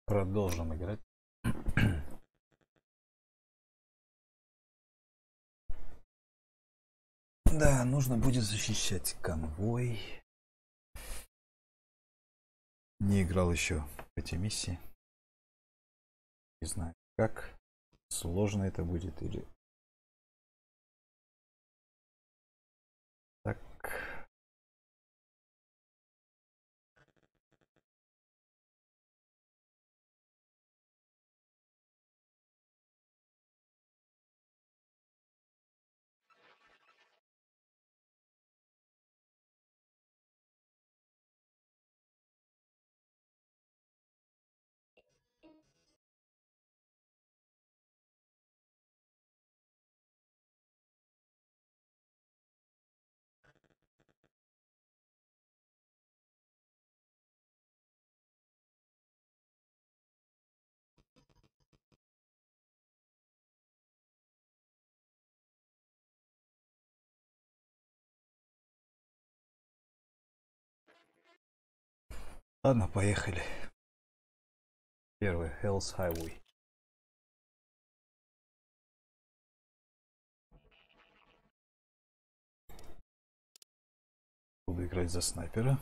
Продолжим играть. Да, нужно будет защищать конвой. Не играл еще в эти миссии. Не знаю, как сложно это будет или так. Ладно, поехали. Первый Hell's Highway. Буду играть за снайпера.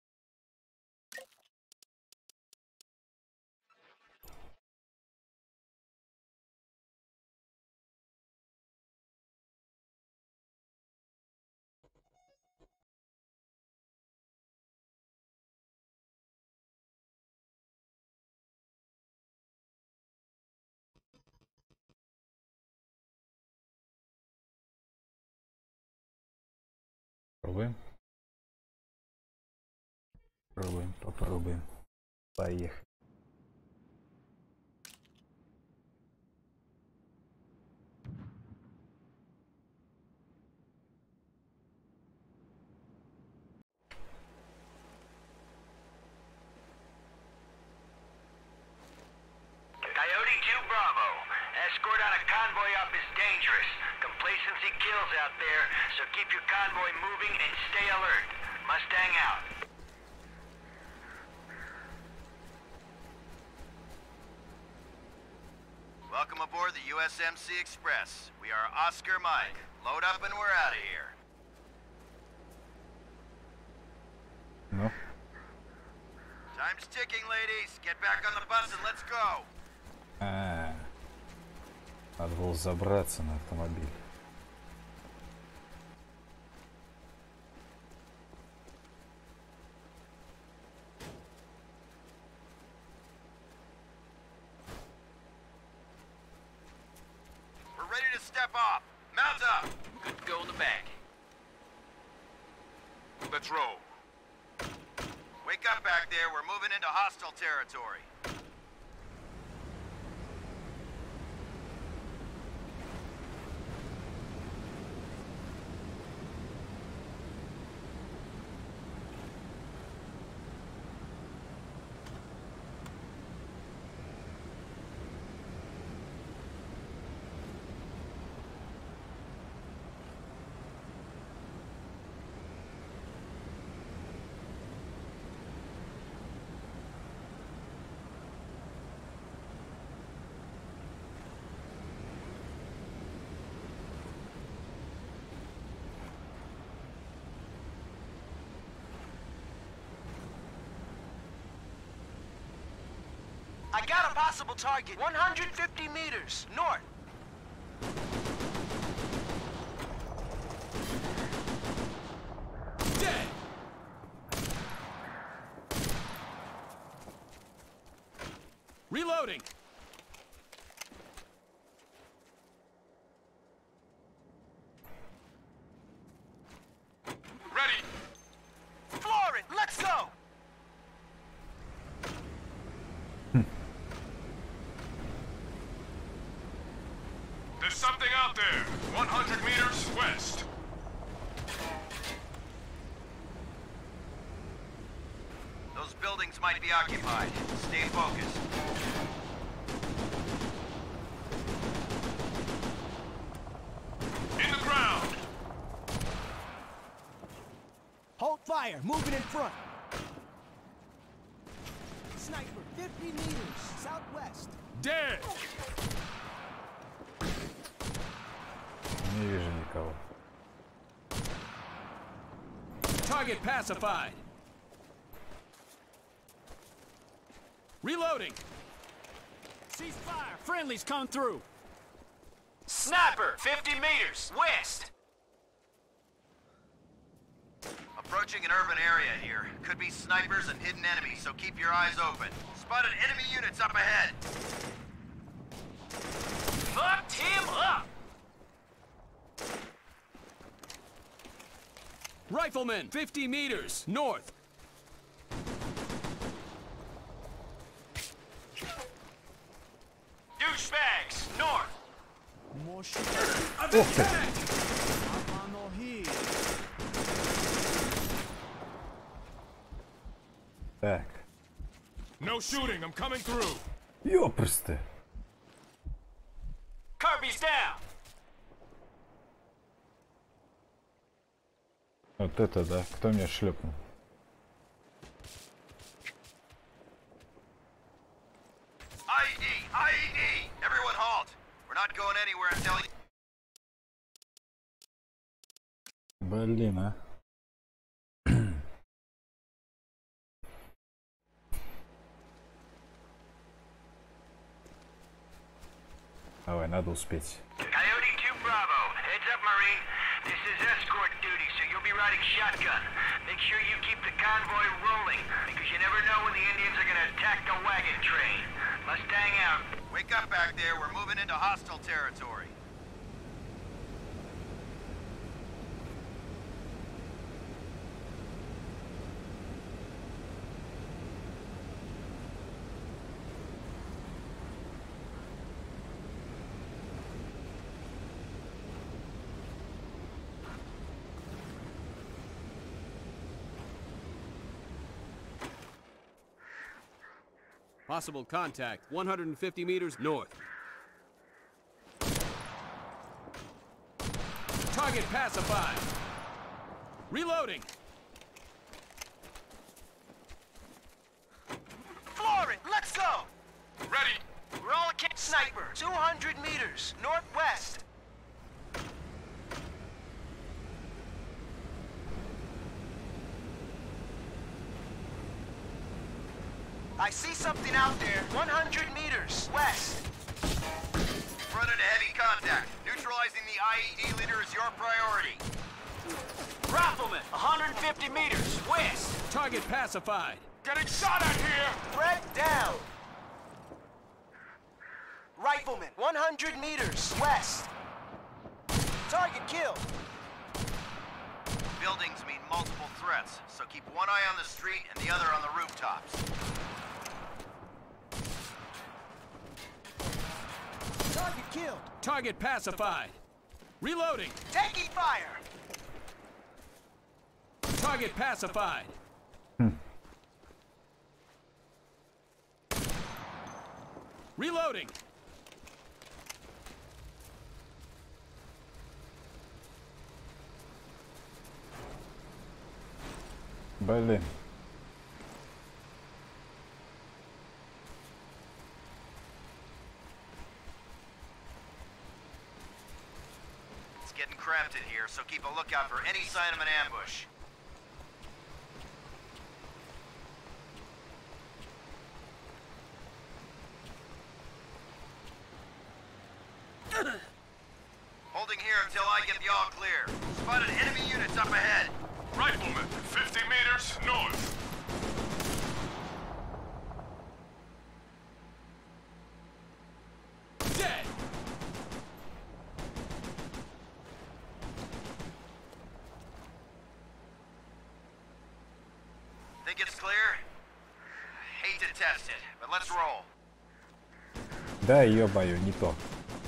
Пробуем. Попробуем. Поехали. Coyote 2 Bravo. Escort on a convoy up is dangerous. Complacency kills out there, so keep your convoy moving and stay alert. Mustang out. Welcome aboard the USMC Express. We are Oscar Mike. Load up and we're out of here. Ну, Time's ticking, ladies. Get back on the bus and let's go. надо было забраться на автомобиль. We're ready to step off. Mount up. Good to go in the back. Let's roll. Wake up back there. We're moving into hostile territory. I got a possible target. 150 meters north. Dead. Reloading. Ready. Floor it. Let's go. There's something out there. 100 meters west. Those buildings might be occupied. Stay focused. In the ground. Hold fire, moving in front. Sniper, 50 meters, Southwest. Dead. Не вижу никого. Target pacified. Reloading. Cease fire. Friendly's coming through. Sniper, 50 meters, west! Approaching an urban area here. Could be snipers and hidden enemies, so keep your eyes open. Spotted enemy units up ahead! Fucked him up! Rifleman, 50 meters, north. Douchebags, north! More shit. I've been tagged. Ammo here. Так. No shooting, I'm coming through. Ёпрсты. Kirby's down! Вот это да. Кто меня шлепнул? IED! IED! Everyone halt! We're not going anywhere until... Блин, а. Давай, надо успеть. Coyote 2 Bravo, heads up, Marine. This is escort duty, so you'll be riding shotgun. Make sure you keep the convoy rolling, because you never know when the Indians are gonna attack the wagon train. Mustang out. Wake up back there, we're moving into hostile territory. Possible contact, 150 meters north. Target pacified. Reloading. Floor it, let's go! Ready. We're all a kid sniper, 200 meters, northwest. I see something out there, 100 meters, west. Run into heavy contact. Neutralizing the IED leader is your priority. Rifleman, 150 meters, west. Target pacified. Getting shot at here! Threat down! Rifleman, 100 meters, west. Target killed. Buildings mean multiple threats, so keep one eye on the street and the other on the rooftops. Target killed. Target pacified. Reloading. Taking fire! Target pacified. Reloading. Блин. It's getting cramped in here, so keep a lookout for any sign of an ambush. Holding here until I get the all clear. Spotted enemy units up ahead. Rifleman, 50 meters north. Dead. Think it's clear? Hate to test it, but let's roll. Да, ё-моё, не то.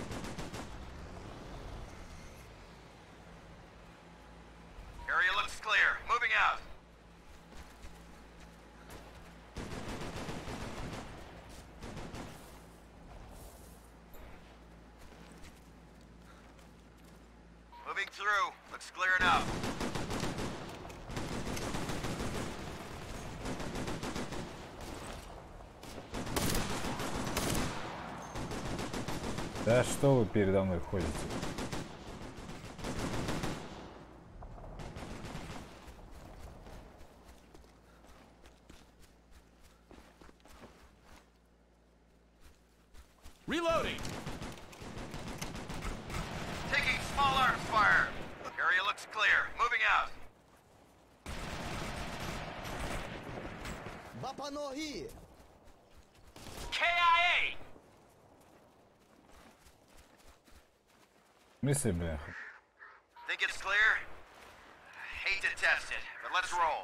Area looks clear. Moving out. Moving through. Looks clear enough. Да что вы передо мной ходите? Reloading. Taking small arms fire. Area looks clear. Moving out. Bapano here. KIA! В смысле, бля? Think it's clear? Hate to test it, but let's roll.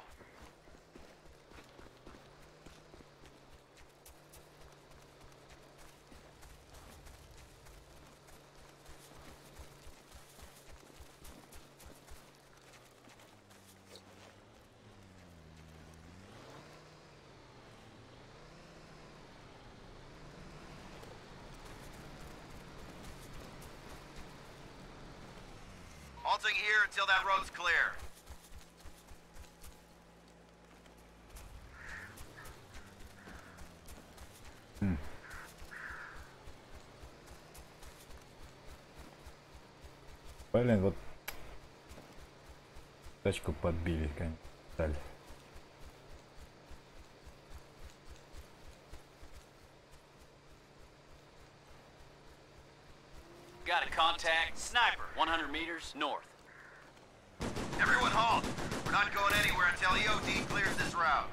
Halting here until that road's clear. Блин, вот тачку подбили, конечно. Далее. Got a contact. Sniper. 100 meters north. Everyone halt! We're not going anywhere until EOD clears this route.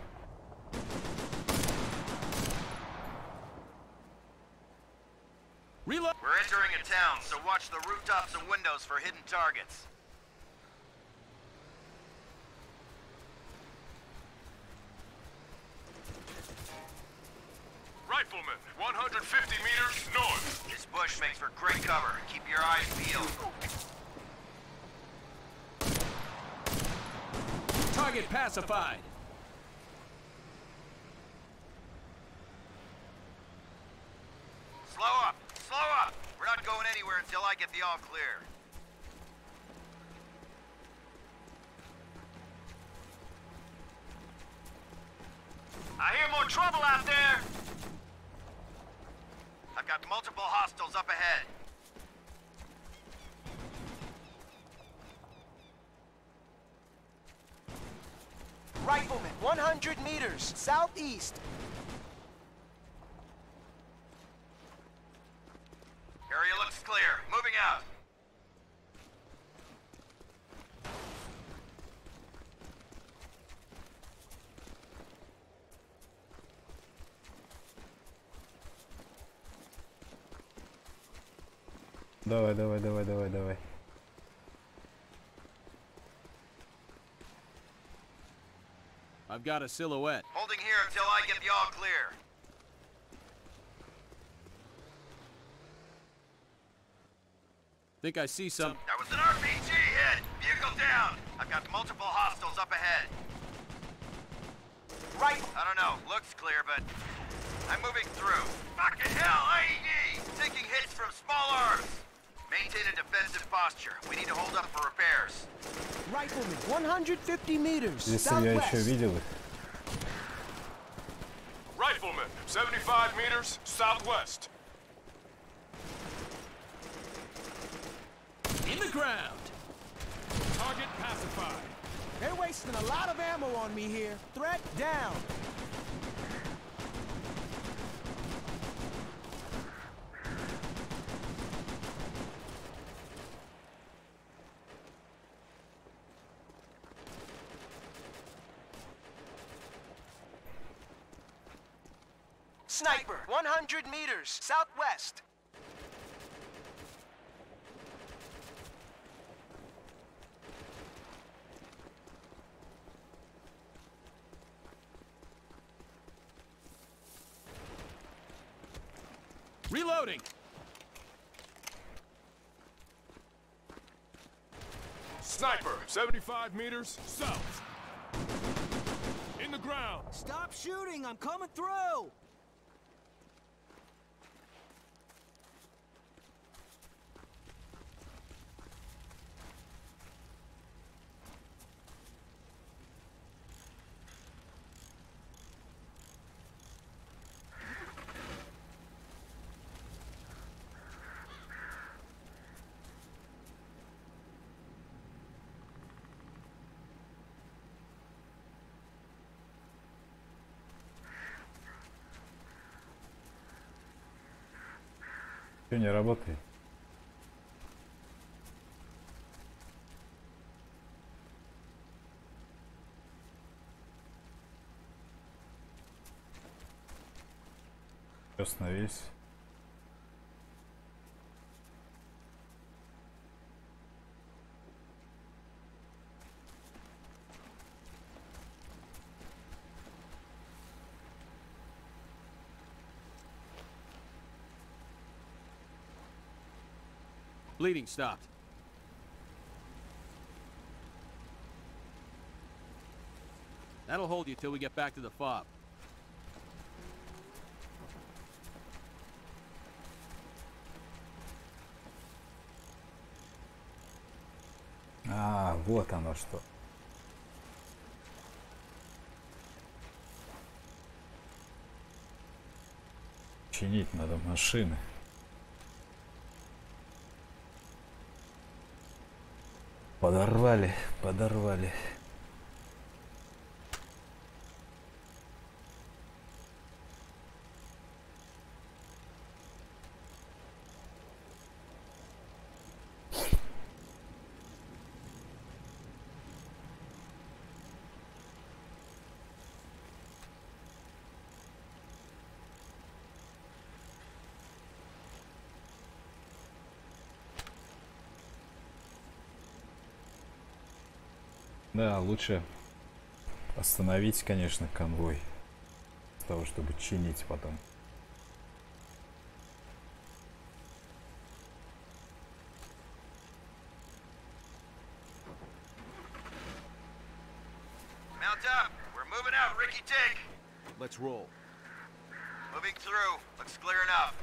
Reload. We're entering a town, so watch the rooftops and windows for hidden targets. Rifleman, 150 meters north. This bush makes for great cover. Keep your eyes peeled. Target pacified. Slow up! Slow up! We're not going anywhere until I get the all clear. I hear more trouble out there! I've got multiple hostiles up ahead. Rifleman, 100 meters, southeast. Area looks clear. Moving out. Давай, давай, давай, давай, давай. I've got a silhouette. Holding here until I get the all clear. Think I see some. That was an RPG hit! Vehicle down! I've got multiple hostiles up ahead. Right. I don't know, looks clear, but I'm moving through. Fucking hell, IED! Taking hits from small arms. Maintain a defensive posture. We need to hold up for repairs. Rifleman, 150 meters, Если я еще southwest. видел их. Rifleman, 75 meters southwest. In the ground. Target pacified. They're wasting a lot of ammo on me here. Threat down. Sniper, 100 meters, southwest. Reloading. Sniper, 75 meters south. In the ground. Stop shooting, I'm coming through. Что не работает? Остановились. Bleeding stopped. That'll hold you till we get back to the fob. А, вот оно что. Чинить надо машины. Подорвали, подорвали. Да, лучше остановить, конечно, конвой, для того, чтобы чинить потом. Mount up. We're moving out, Ricky Tick. Let's roll. Moving through. Looks clear enough.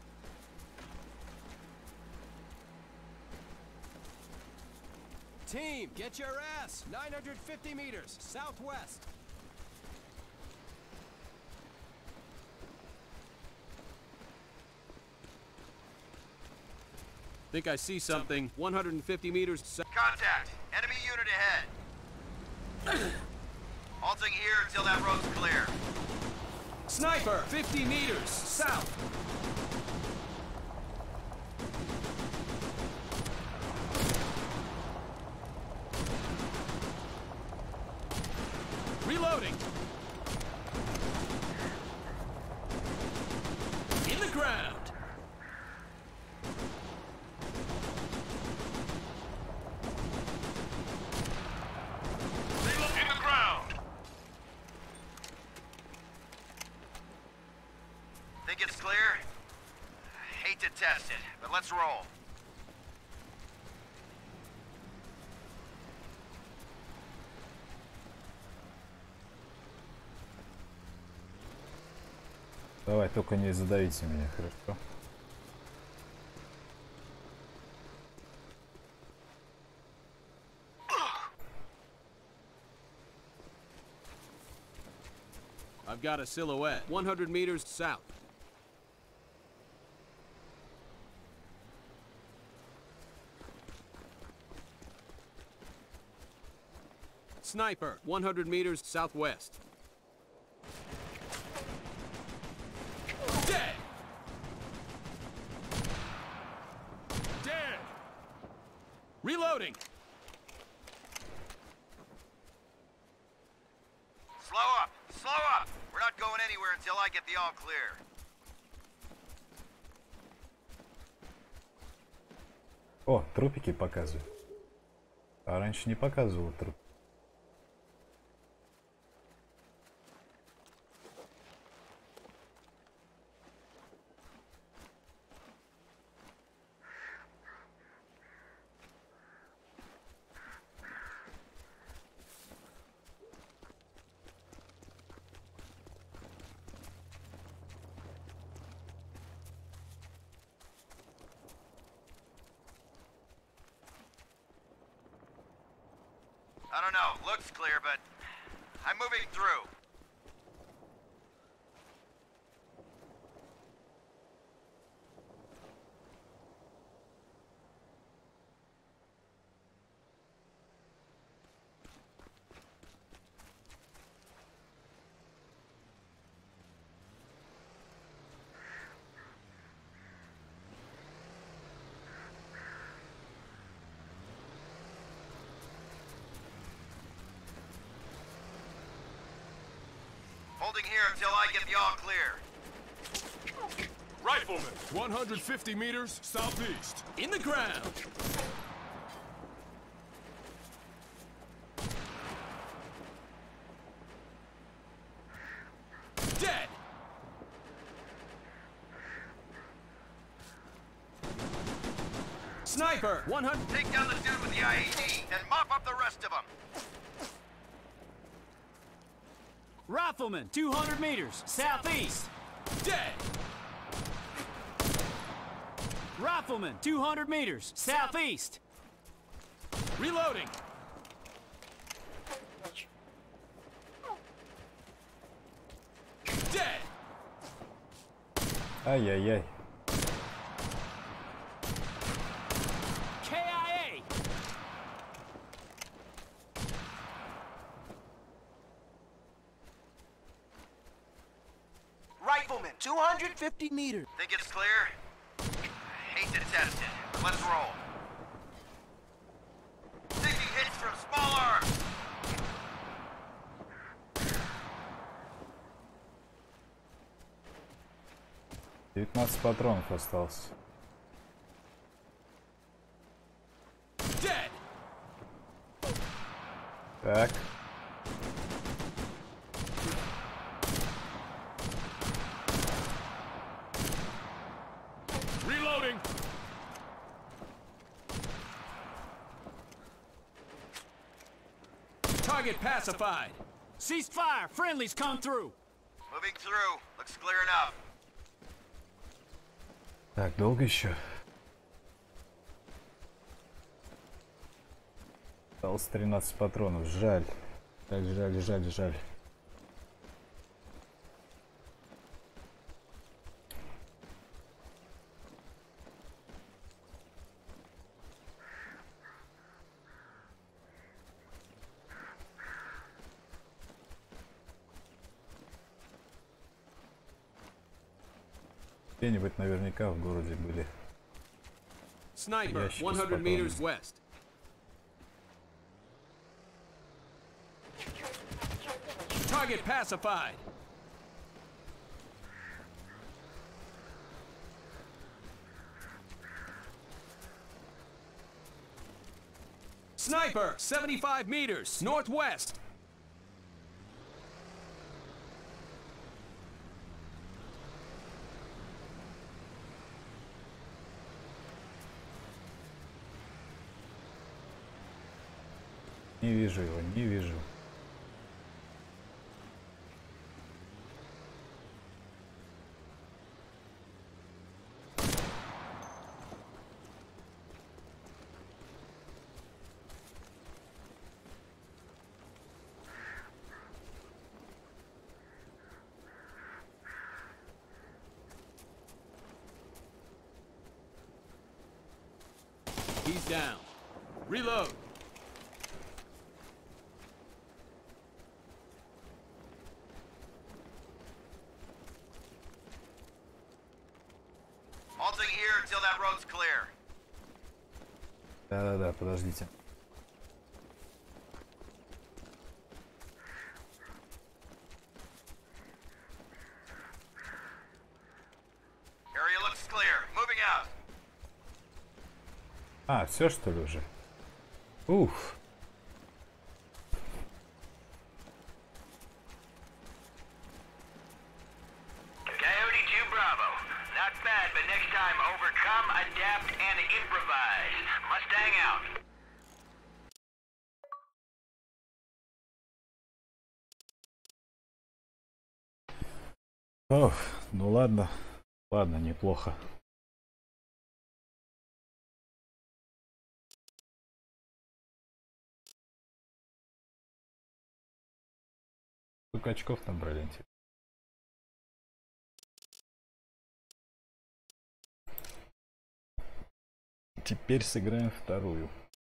Team, get your ass! 950 meters, southwest. Think I see something. 150 meters. Contact. Enemy unit ahead. Halting here until that road's clear. Sniper! 50 meters south. Reloading. In the ground. In the ground. Think it's clear? Hate to test it, but let's roll. Давай, только не задавите меня, хорошо? I've got a silhouette. 100 meters south. Sniper, 100 meters southwest. Dead! Dead. Reloading! Slow up! Slow up! We're not going anywhere until I get the all clear. О, трупики показывают. А раньше не показывал труп. I don't know. Looks clear, but I'm moving through. Holding here until I get the all clear. Rifleman, 150 meters southeast. In the ground. Dead. Sniper. 100. Take down the dude with the IED and mop up the rest of them. Rifleman. 200 meters southeast. Dead. Rifleman. 200 meters southeast. Reloading. Dead. Ай-яй-яй. KIA. Rifleman, 250 meters. Think it's clear? Hate to test it, but let's roll. Taking hits from small arms. Девятнадцать патронов осталось. Dead. Так. Reloading. Target pacified. Cease fire. Friendlies come through. Moving through. Looks clear enough. Так, долго еще? Осталось 13 патронов. Жаль. Так жаль, жаль, жаль. Где-нибудь наверняка в городе были. Sniper. Ящики с 100 meters west. Target pacified. Sniper. 75 meters northwest. Не вижу его, не вижу. He's down. Reload. Halting here until that road's clear. Да-да-да, подождите. Area looks clear. Moving out. А, все что ли уже? Уф. Coyote 2 Bravo. Not bad, but next time overcome, adapt, and improvise. Mustang out. Ох, ну ладно. Ладно, неплохо. Сколько очков набрали, интересно? Теперь сыграем вторую.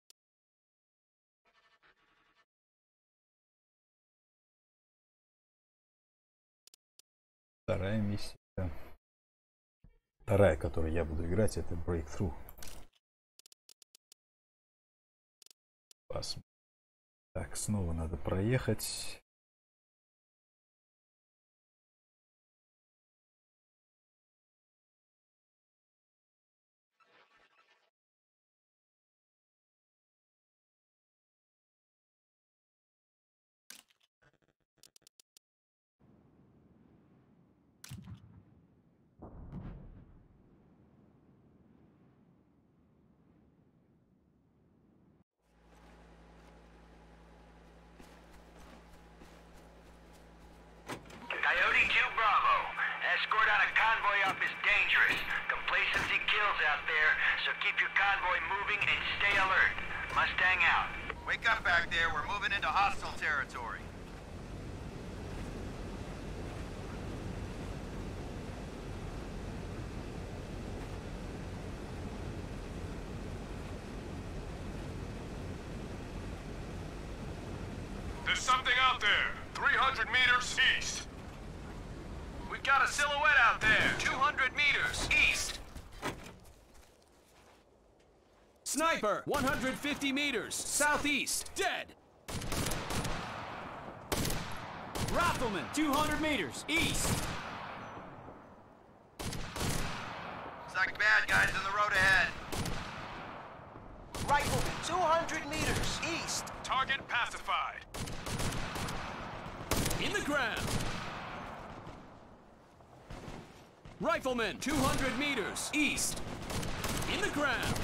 Вторая миссия. Вторая, которую я буду играть, это Breakthrough. Посмотрим. Так, снова надо проехать. so keep your convoy moving and stay alert. Mustang out. Wake up back there. We're moving into hostile territory. There's something out there. 300 meters east. We've got a silhouette out there. 200 meters east. Sniper, 150 meters southeast. Dead. Rifleman, 200 meters east. It's like bad guys in the road ahead. Rifleman, 200 meters east. Target pacified. In the ground. Rifleman, 200 meters east. In the ground.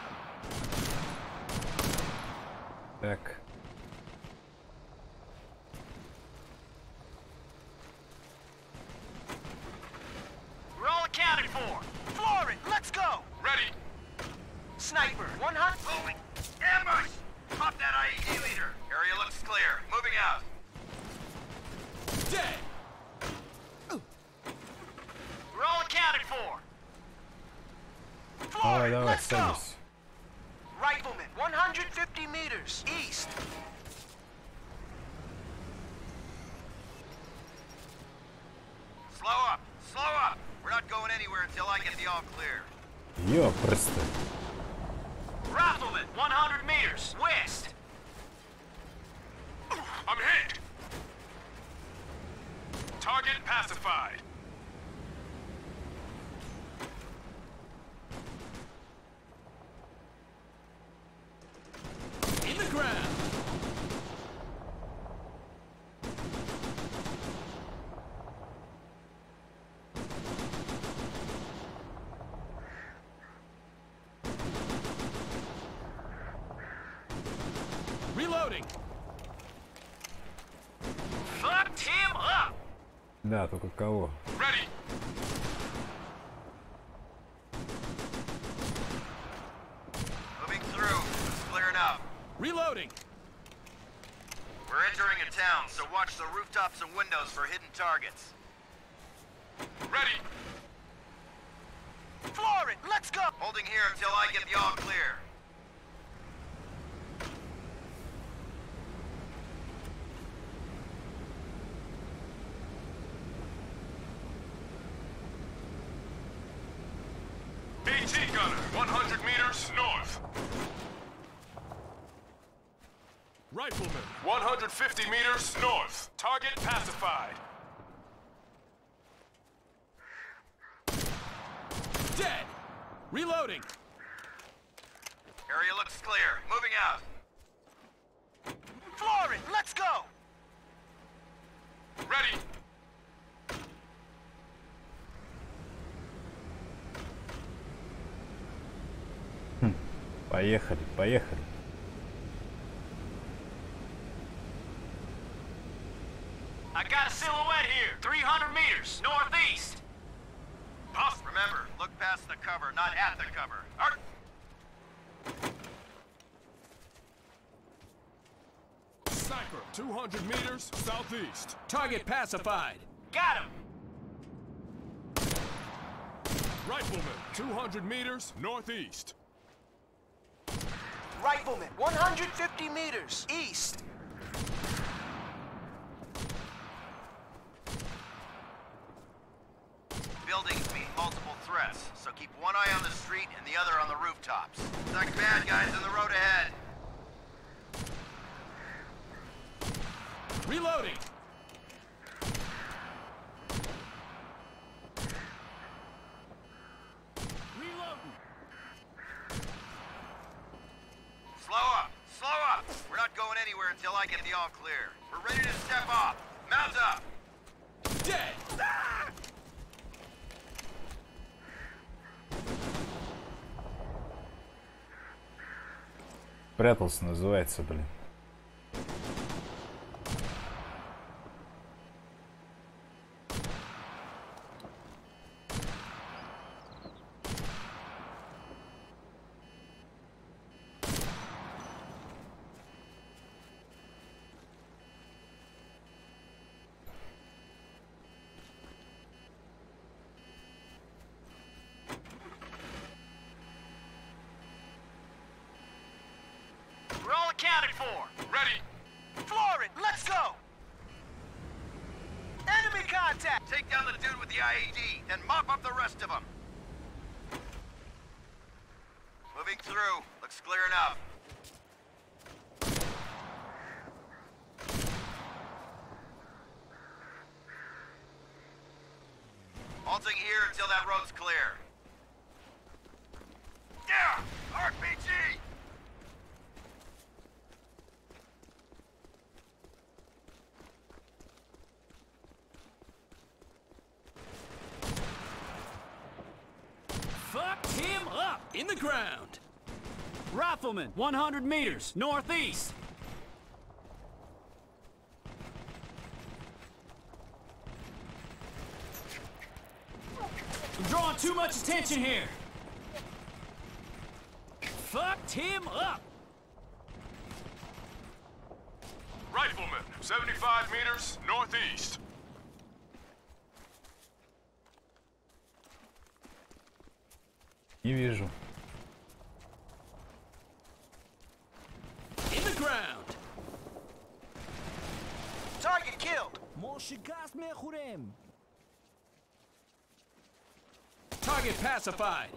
Так. We're all accounted for. Floor it, let's go. Ready. Sniper, 100. Moving. Ambush! Pop that IED leader. Area looks clear. Moving out. Dead. We're all accounted for. Floor Давай, it, давай, let's go. садись. Rifleman, 150 meters east. Slow up. Slow up. We're not going anywhere until I get the all clear. Ёпрст. Rifleman, 100 meters west. I'm hit. Target pacified. In the ground. Reloading. Fucked him up. Да, только кого? Ready. Moving through. It's clearing up. Reloading. We're entering a town, so watch the rooftops and windows for hidden targets. Ready. Floor it, let's go. Holding here until I get the all clear. AT gunner, 100 meters north. Rifleman, 150 meters north. Target pacified. Dead. Reloading. Area looks clear. Moving out. Floor it, let's go. Ready. Поехали, поехали. I got a silhouette here, 300 meters northeast. Remember, look past the cover, not at the cover. Sniper, 200 meters southeast. Target pacified. Got him. Rifleman, 200 meters northeast. Rifleman, 150 meters east. Buildings mean multiple threats, so keep one eye on the street and the other on the rooftops. Like bad guys in the road ahead. Reloading. Reloading. Slow up! Slow up! We're not going anywhere until I get the all clear. We're ready to step off. Mount up! Dead. Прятался, называется, блин. 4. Ready. Floor it. Let's go. Enemy contact. Take down the dude with the IED, then mop up the rest of them. Moving through. Looks clear enough. Halting here until that road's clear. Yeah! RPG! Fucked him up! In the ground! Rifleman, 100 meters, northeast! I'm drawing too much attention here! Fucked him up! Rifleman, 75 meters northeast. Не вижу. In the ground! Target killed. Target pacified.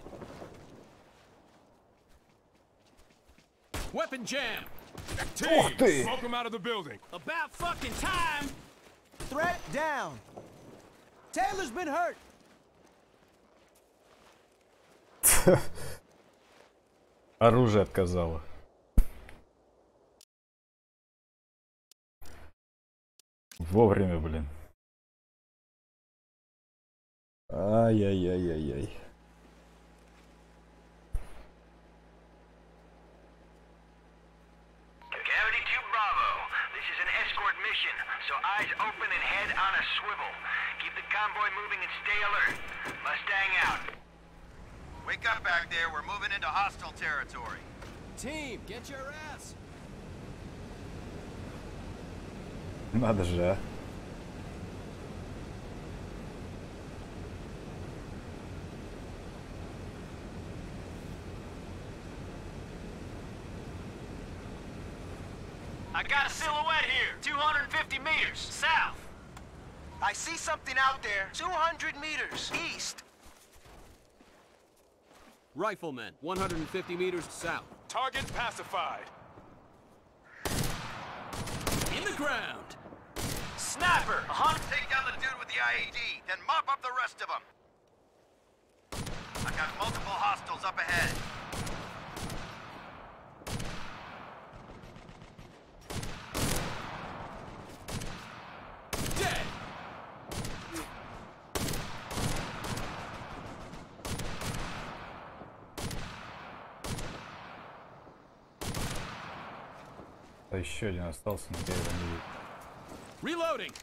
Weapon jam. Team, ты! smoke them out of the building. About fucking time! Threat down. Taylor's been hurt. Оружие отказало. Вовремя, блин. Ай-яй-яй-яй-яй. Cavity 2 Bravo. This is an escort mission, so eyes open and head on a swivel. Keep the convoy moving and stay alert. Mustang out. Wake up back there. We're moving into hostile territory. Team, get your ass. Надо же, а. I got a silhouette here. 250 meters south. I see something out there. 200 meters east. Rifleman, 150 meters south. Target pacified. In the ground! Sniper, 100. Take down the dude with the IED, then mop up the rest of them. I've got multiple hostiles up ahead. Dead! А еще один остался, но я его не вижу. Reloading!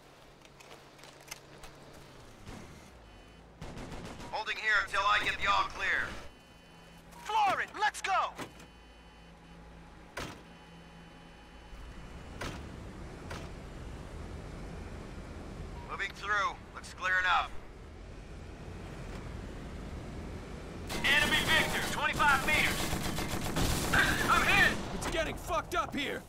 Holding here until I get the all clear. Floor it. Let's go. Moving through. Looks clear enough. Enemy Victor, 25 meters. I'm hit. It's getting fucked up here!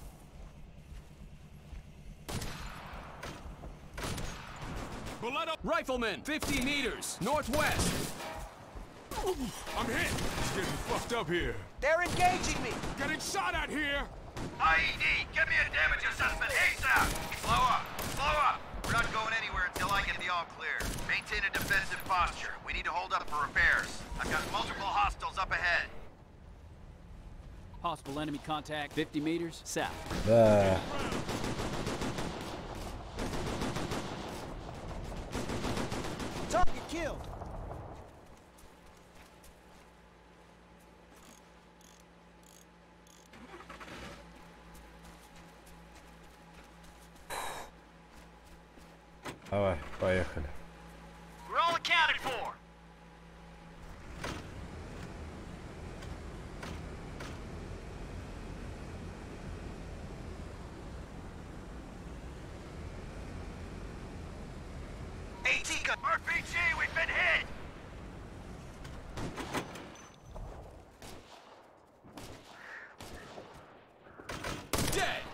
Bulletto. Rifleman, 50 meters, northwest! I'm hit. It's getting fucked up here. They're engaging me. Getting shot at here. IED, get me a damage assessment ASAP! Slow up, slow up! We're not going anywhere until I get the all clear. Maintain a defensive posture. We need to hold up for repairs. I've got multiple hostiles up ahead. Possible enemy contact 50 meters south. Да. Target killed. Давай, поехали. We're all accounted for. AT gun! RPG, we've been hit! Dead!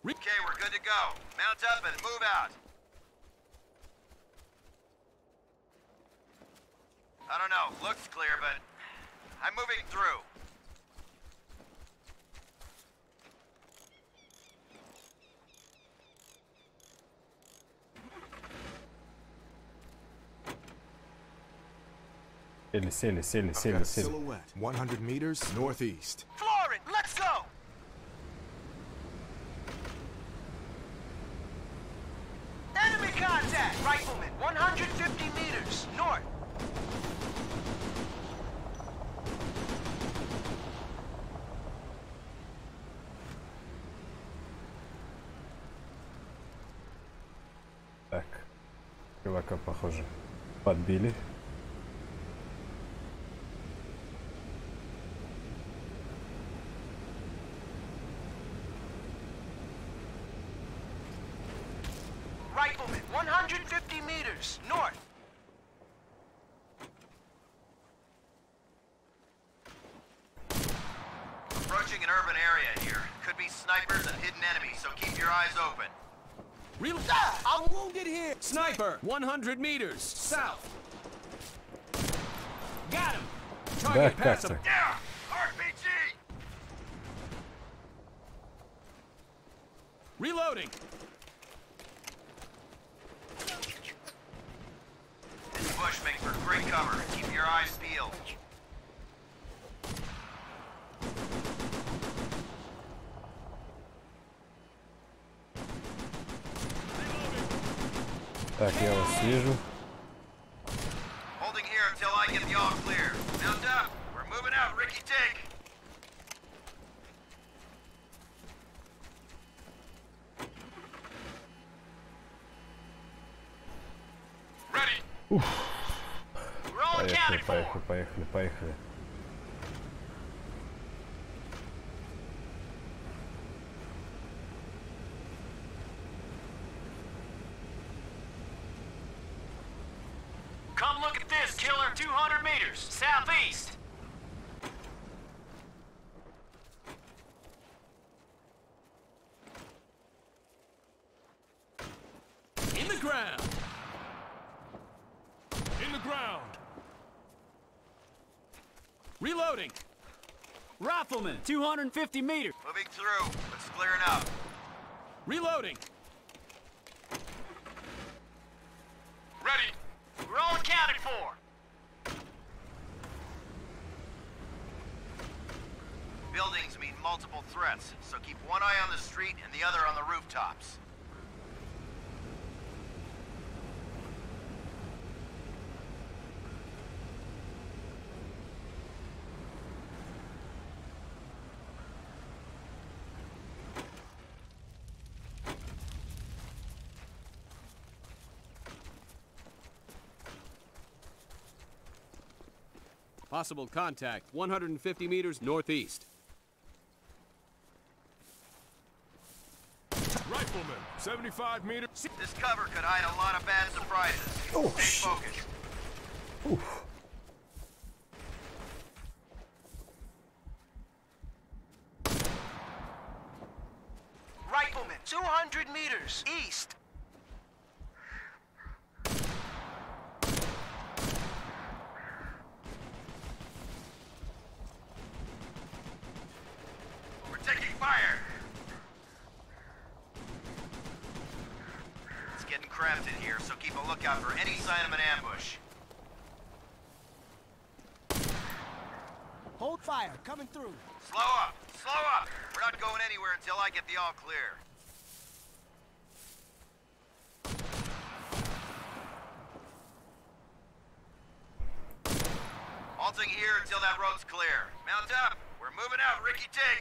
Okay, we're good to go. Mount up and move out. I don't know, looks clear, but I'm moving through. Сели. Silhouette, 100 meters northeast. Florin, let's go! Enemy contact! Rifleman, 150 meters north. Так. Чувака, похоже, подбили. Rifleman, 150 meters north. Approaching an urban area here. Could be snipers and hidden enemies, so keep your eyes open. Real. I'm wounded here. Sniper, 100 meters south. Got him! Да, Target pass как-то. him. Yeah! RPG! Reloading. This bush makes for great cover. Keep your eyes peeled. Так, я вас вижу. Holding here until I get the all clear. Mount up. We're moving out, Ricky Take. Ready. We're all accounted for. Поехали. Come look at this, killer. 200 meters southeast. In the ground. In the ground. Reloading. Rifleman, 250 meters. Moving through. It's clearing up. Reloading. Ready. We're all accounted for. Buildings mean multiple threats, so keep one eye on the street and the other on the rooftops. Possible contact, 150 meters northeast. Rifleman, 75 meters. This cover could hide a lot of bad surprises. Oh, Stay shit. focused. Уф. Rifleman, 200 meters east. We're taking fire. It's getting cramped in here, so keep a lookout for any sign of an ambush. Hold fire, coming through. Slow up! Slow up! We're not going anywhere until I get the all clear. Halting here until that road's clear. Mount up! We're moving out, Ricky Take!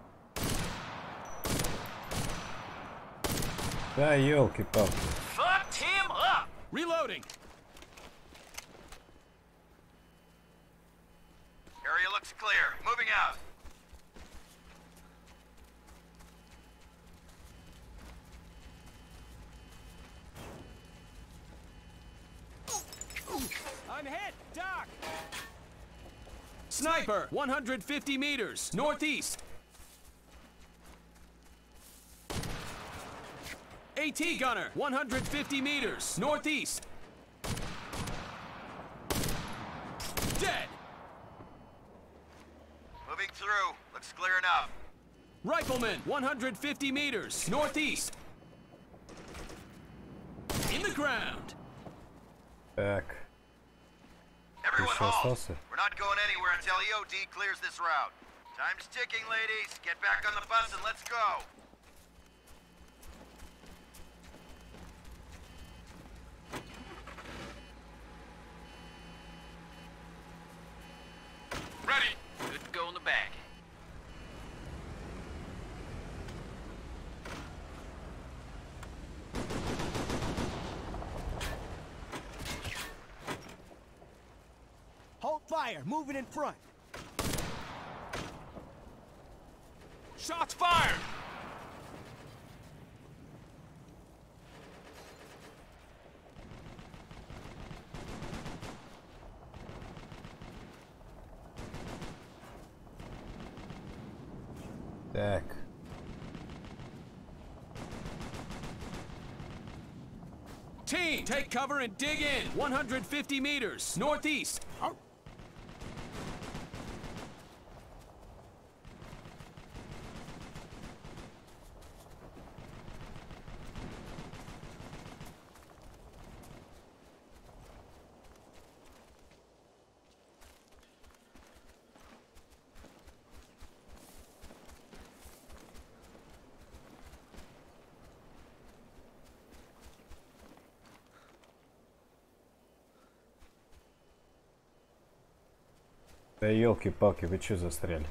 Да, елки-палки. Fuck Reloading. Area looks clear. Moving out. I'm hit. Doc. Sniper. 150 meters northeast. AT gunner. 150 meters northeast. Dead. Moving through. Looks clear enough. Rifleman. 150 meters northeast. In the ground. Так. Everyone Еще halt. остался. We're not going anywhere until EOD clears this route. Time's ticking, ladies. Get back on the bus and let's go. Ready. Good to go in the bag. Hold fire, moving in front. Shots fired. Так. Team, take cover and dig in. 150 meters northeast. Да елки-палки, вы чё застряли?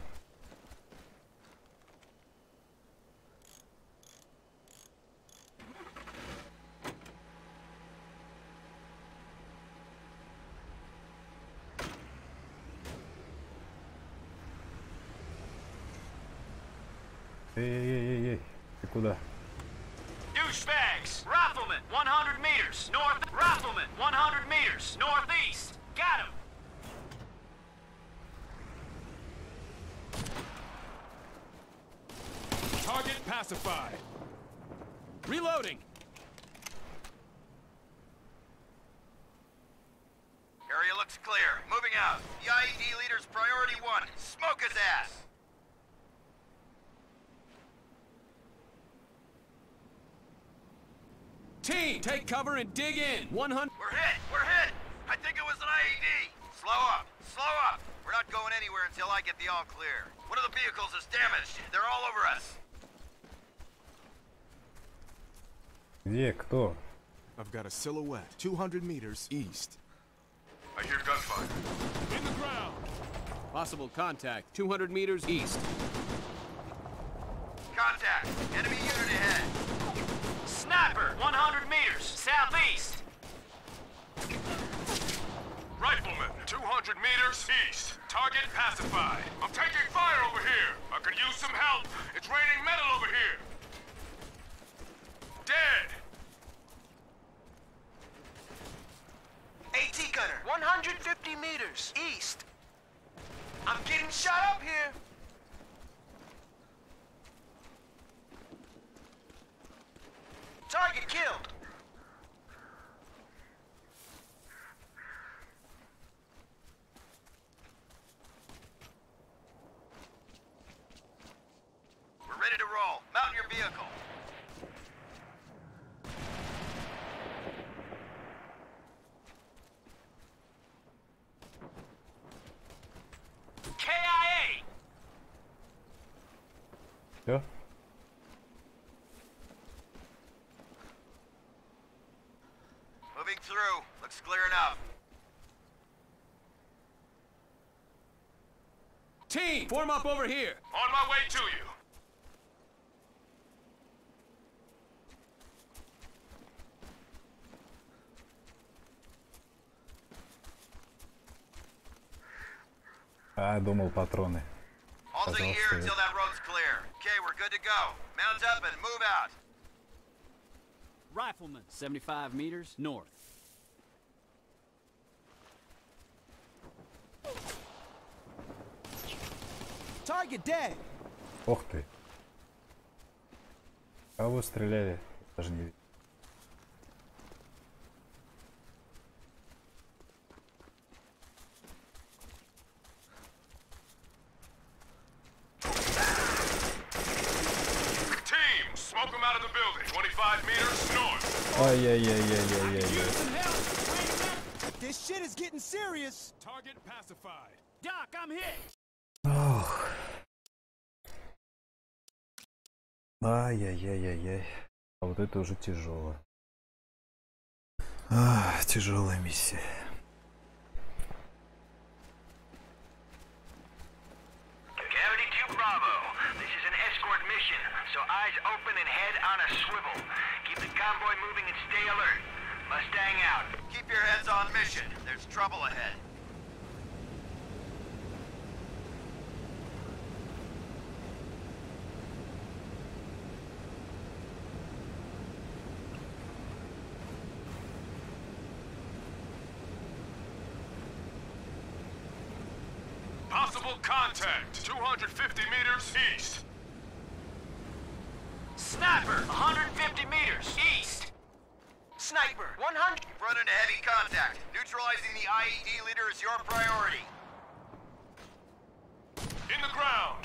Эй-эй-эй-эй, ты куда? Douchebags. Rifleman, 100 meters north. Rifleman, 100 meters northeast. Got him. Target pacified. Reloading. Area looks clear. Moving out. The IED leader's priority one. Smoke his ass. Team, take cover and dig in. 100. We're hit. We're hit. I think it was an IED. Slow up. Slow up. We're not going anywhere until I get the all clear. One of the vehicles is damaged. They're all over us. Где? Кто? I've got a silhouette 200 meters east. I hear gunfire. In the ground. Possible contact 200 meters east. Contact. Enemy unit ahead. Sniper, 100 meters southeast. Rifleman, 200 meters east. Target pacified. I'm taking fire over here. I could use some help. It's raining metal over here. Dead. AT gunner, 150 meters east. I'm getting shot up here. Target killed. We're ready to roll. Mount your vehicle. KIA. Все? Moving through. Looks clear enough. Team, form up over here. On my way to you. А, думал патроны. Halting here until that road's clear. Okay, we're good to go. Mount up and move out. Rifleman, 75 meters north. Target dead. Ох ты. Кого стреляли? Даже не видел. Team, smoke them out of the building. 25 meters north. Ай-яй-яй-яй-яй-яй. This shit is getting serious. Target pacified. Doc, I'm hit. Ох. Ай-яй-яй-яй-яй. А вот это уже тяжело. Тяжелая миссия. Cavity 2 Bravo. This is an escort mission, so eyes open and head on a swivel. Keep the convoy moving and stay alert. Mustang out. Keep your heads on mission. There's trouble ahead. Possible contact. 250 meters east. Sniper, 150 meters east. Sniper, 100. Run into heavy contact. Neutralizing the IED leader is your priority. In the ground.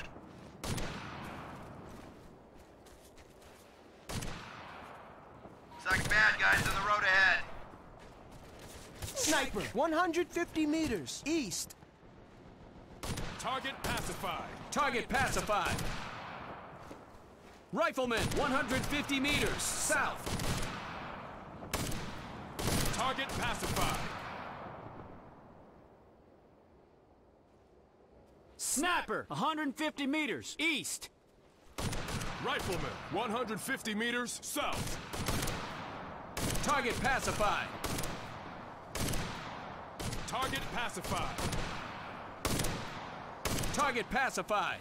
Looks like bad guys on the road ahead. Sniper, 150 meters east. Target pacified. Target pacified. Rifleman, 150 meters south. Target pacified. Sniper, 150 meters east. Rifleman, 150 meters south. Target pacified. Target pacified. Target pacified.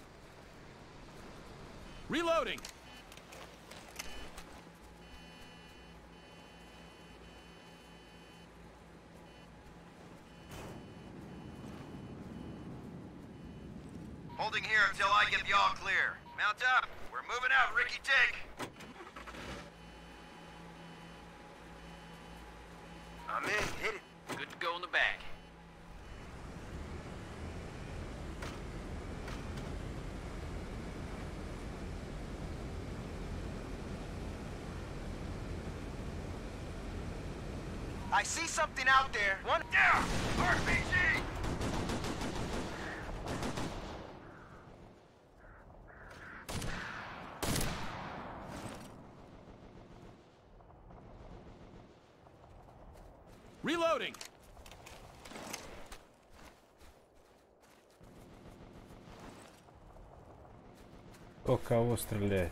Reloading. Holding here until I get the all clear. Mount up. We're moving out, Ricky Take. I'm in. Hit it. Good to go in the back. I see something out there. One Down! RPG! Reloading. Кто кого стреляет?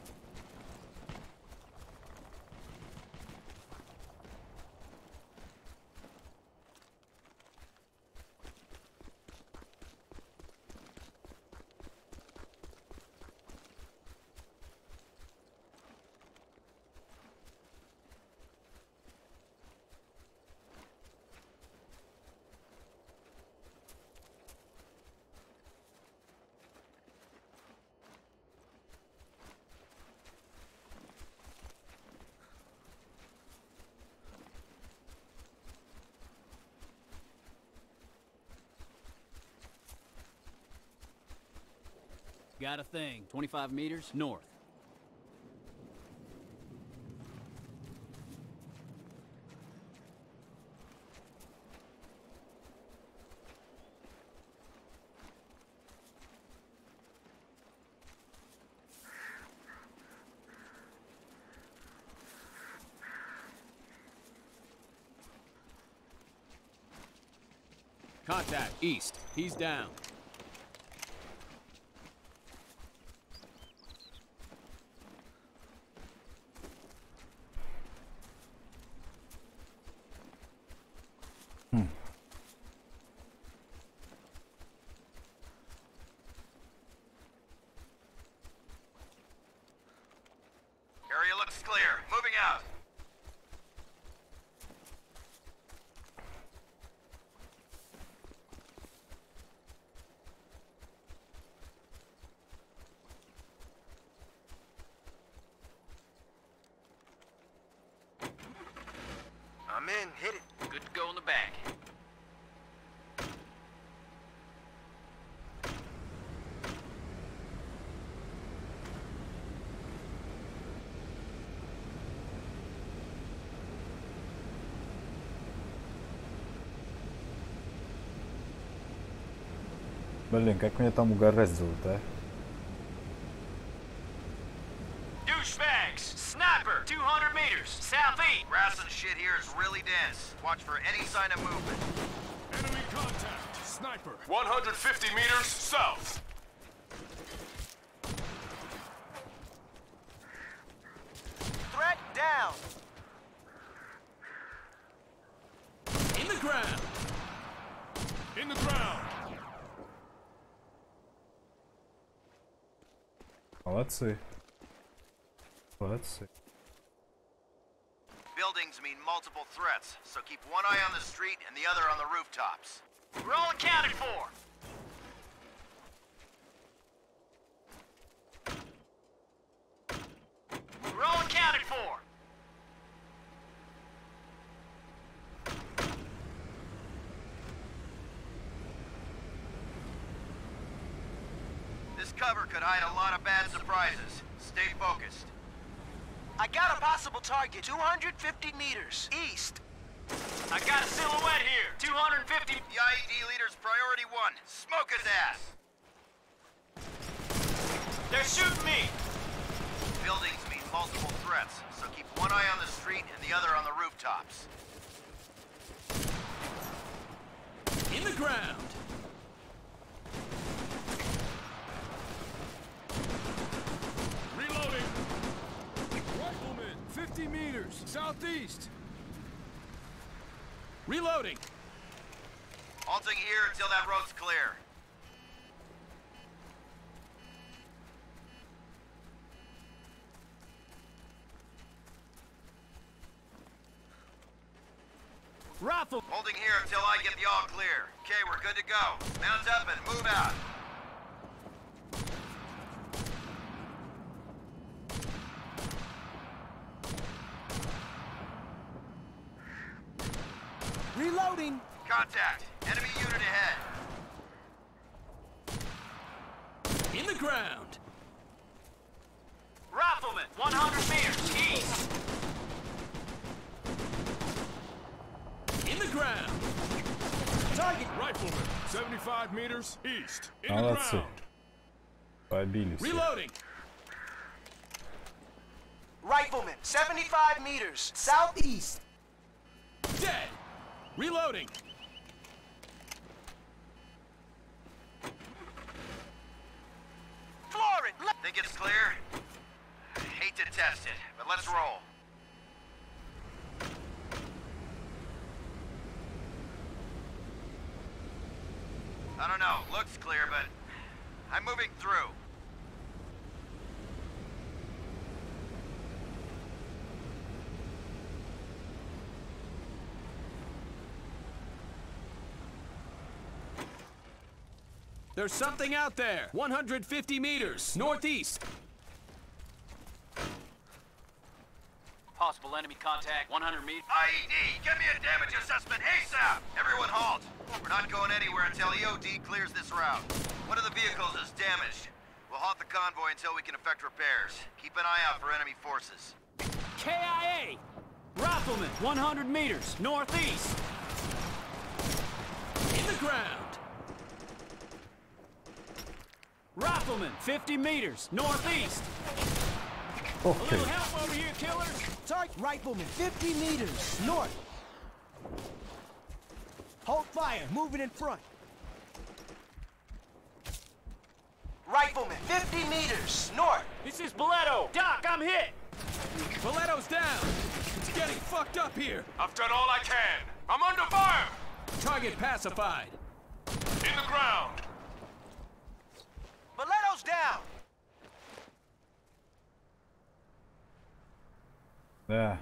Got a thing. 25 meters north. Contact east. He's down. looks clear. Moving out. I'm in. Hit it. Good to go in the back. Блин, как меня там угораздило-то, а? Douchebags! Sniper! 200 meters, southeast! Grass and shit here is really dense. Watch for any sign of movement. Enemy contact. Sniper. 150 meters south. Threat down. In the ground. In the ground. Молодцы. Молодцы. Buildings mean multiple threats, so keep one eye on the street and the other on the rooftops. We're all accounted for! We're all accounted for! This cover could hide a lot of bad surprises. Stay focused. I got a possible target. 250 meters east. I got a silhouette here! 250... The IED leader's priority one. Smoke his ass! They're shooting me! Buildings mean multiple threats, so keep one eye on the street and the other on the rooftops. In the ground. Reloading. Rifleman. 50 meters southeast. Reloading. Halting here until that road's clear. Rifle. Holding here until I get the all clear. Okay, we're good to go. Mount up and move out. Reloading. Contact. Enemy unit ahead. In the ground. Rifleman, 100 meters east! In the ground. Target. Rifleman. 75 meters east. In the Молодцы. ground. Побили всех. Reloading. Rifleman. 75 meters southeast. Dead. Reloading. Floor it. Think it's clear? Hate to test it, but let's roll. I don't know, looks clear, but I'm moving through. There's something out there. 150 meters northeast. Possible enemy contact, 100 meters. IED, give me a damage assessment ASAP! Everyone halt! We're not going anywhere until EOD clears this route. One of the vehicles is damaged. We'll halt the convoy until we can effect repairs. Keep an eye out for enemy forces. KIA. Rifleman, 100 meters northeast. In the ground. Rifleman, 50 meters northeast. A Ох ты. little help over here, killers. Target. Rifleman. 50 meters north. Hold fire. Moving in front. Rifleman. 50 meters north. This is Boleto. Doc, I'm hit. Boleto's down. It's getting fucked up here. I've done all I can. I'm under fire. Target pacified. In the ground. Boleto's down. Да.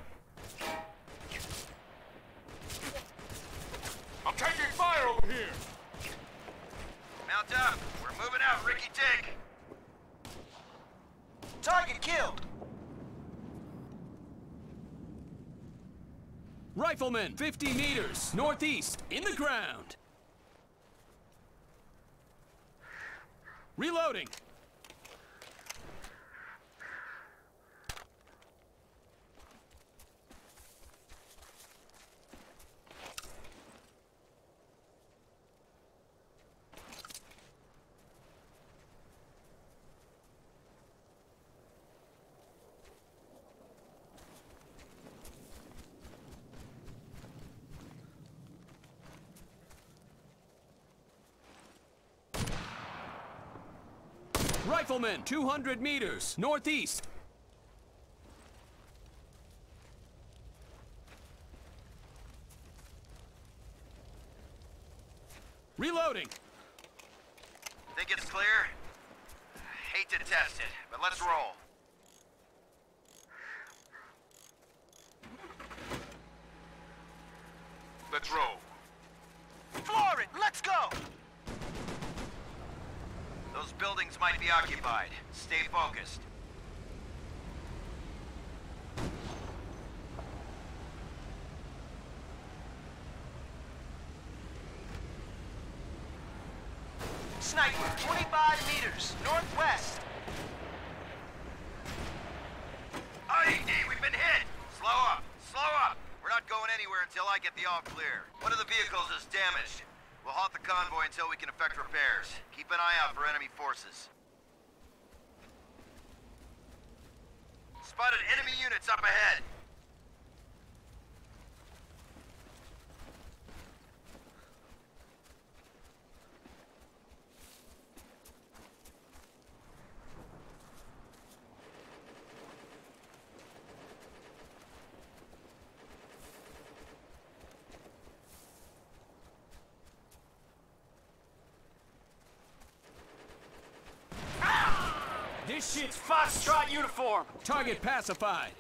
I'm taking fire over here. Mount up. We're moving out, Ricky Dick. Target killed. Rifleman, 50 meters, northeast, in the ground. Reloading. Rifleman, 200 meters, northeast. Reloading. Think it's clear? Hate to test it, but let's roll. Let's roll. Floor it. Let's go. Those buildings might be occupied. Stay focused. Sniper, 25 meters, northwest. IED, we've been hit! Slow up, slow up! We're not going anywhere until I get the all clear. One of the vehicles is damaged. We'll halt the convoy until we can effect repairs. Keep an eye out for enemy forces. Spotted enemy units up ahead. This shit's Foxtrot uniform. Target pacified.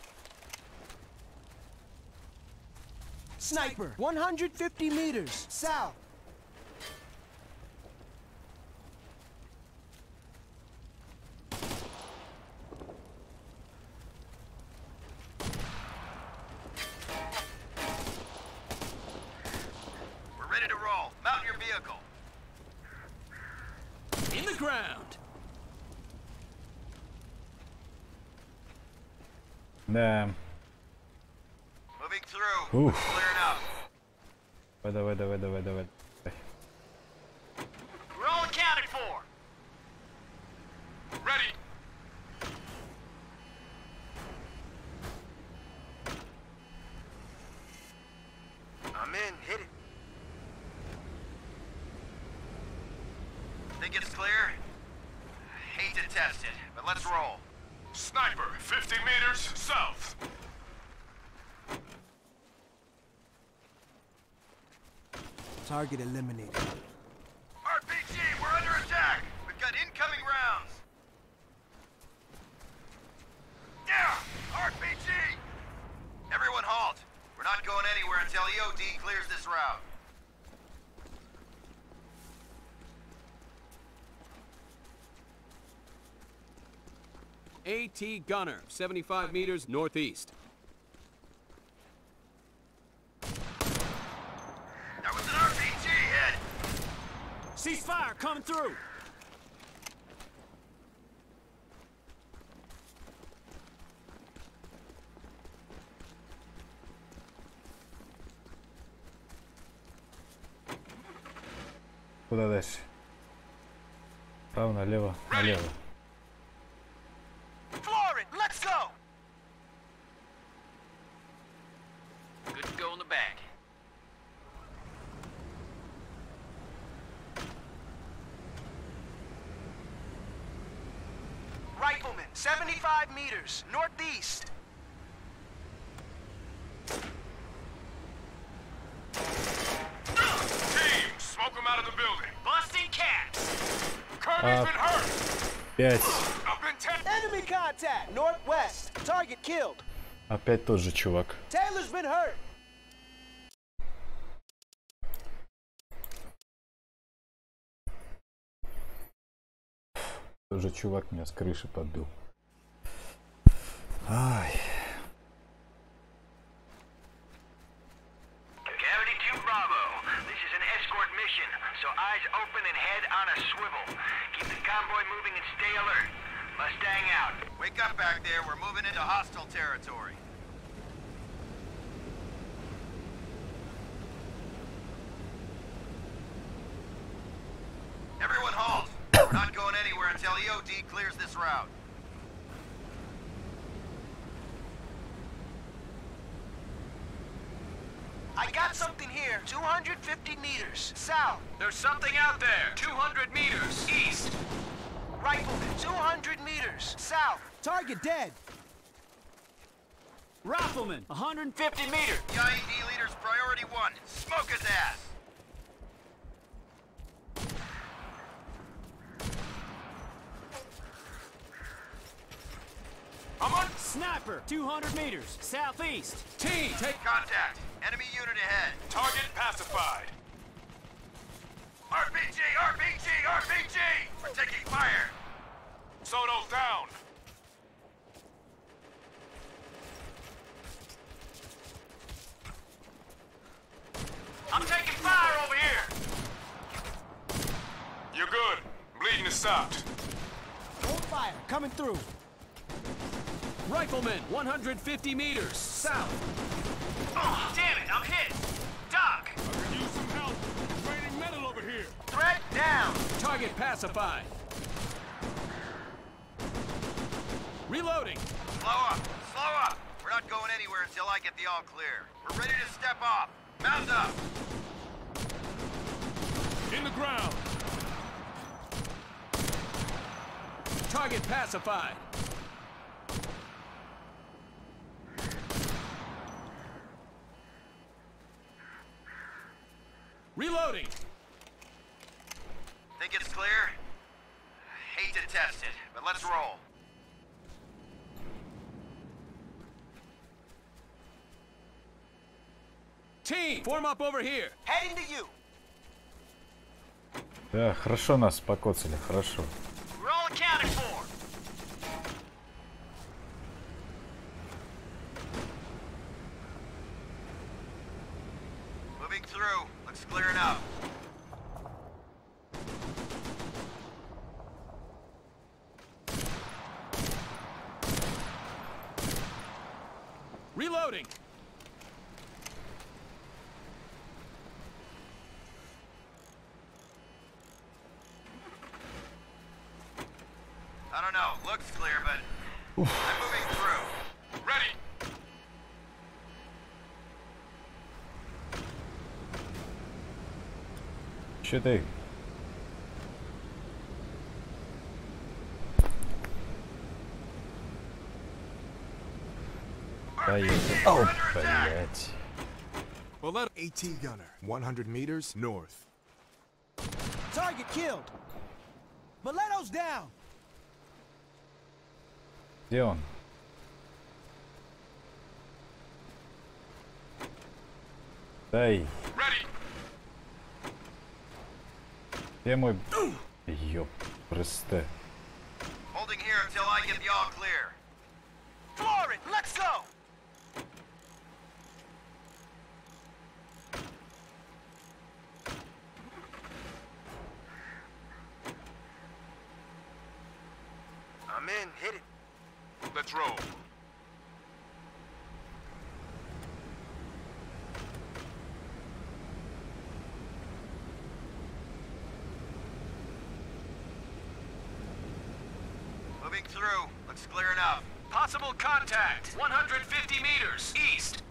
Sniper, 150 meters, south. We're ready to roll. Mount your vehicle. In the ground. Да. Moving through. Ух. Clearing up. Давай, давай, давай, давай. We're all accounted for. Ready. I'm in. Hit it. Think it's clear? Hate to test it, but let's roll. Sniper, 50 meters south. Target eliminated. RPG, we're under attack! We've got incoming rounds! Yeah! RPG! Everyone halt! We're not going anywhere until EOD clears this route. AT Gunner, 75 meters northeast. That was an RPG hit! Ceasefire coming through. Куда дальше? Право, налево, налево. Floor it. Let's go. Good to go in the bag. Rifleman, 75 meters, northeast. Team, smoke them out of the building. Busting cats. Kirby's been hurt. 5. I've been Enemy contact, northwest. Target killed. Опять тот же чувак. Taylor's been hurt. Тот же чувак меня с крыши подбил. Ай. Cavity 2 Bravo. This is an escort mission, so eyes open and head on a swivel. Keep the convoy moving and stay alert. Mustang out. Wake up back there. We're moving into hostile territory. Everyone halt. We're not going anywhere until EOD clears this route. I got something here. 250 meters south. There's something out there. 200 meters east. Rifleman. 200 meters south. Target dead. Rifleman, 150 meters. The IED leader's priority 1. Smoke his ass. I'm on. Sniper, 200 meters southeast. Team, take Contact. Enemy unit ahead. Target pacified. RPG! RPG! RPG! We're taking fire. Soto's down. I'm taking fire over here. You're good. Bleeding is stopped. Hold fire. Coming through. Rifleman, 150 meters south. Oh, damn it, I'm hit. Doc, I could use some help. It's raining metal over here. Threat down. Target pacified. Reloading. Slow up. Slow up. We're not going anywhere until I get the all clear. We're ready to step off. Mount up. In the ground. Target pacified. Reloading. Think it's clear? Hate to test it, but let's roll. Team, form up over here. Heading to you. Да, хорошо нас покоцали, хорошо. we're all accounted for. Moving through. Looks clear enough. Reloading. I don't know. Looks clear, but I'm moving through. Ready. Че ты? Поехали. О, блять. Well, let AT gunner. 100 meters north. Target killed. Mileto's down. Где он? Дай. Ready. Где мой... Ёп, просто. Holding here until I get the all clear. Floor it. Let's go. I'm in. Hit it. Let's roll. Moving through. Looks clear enough. possible contact. 150 meters east.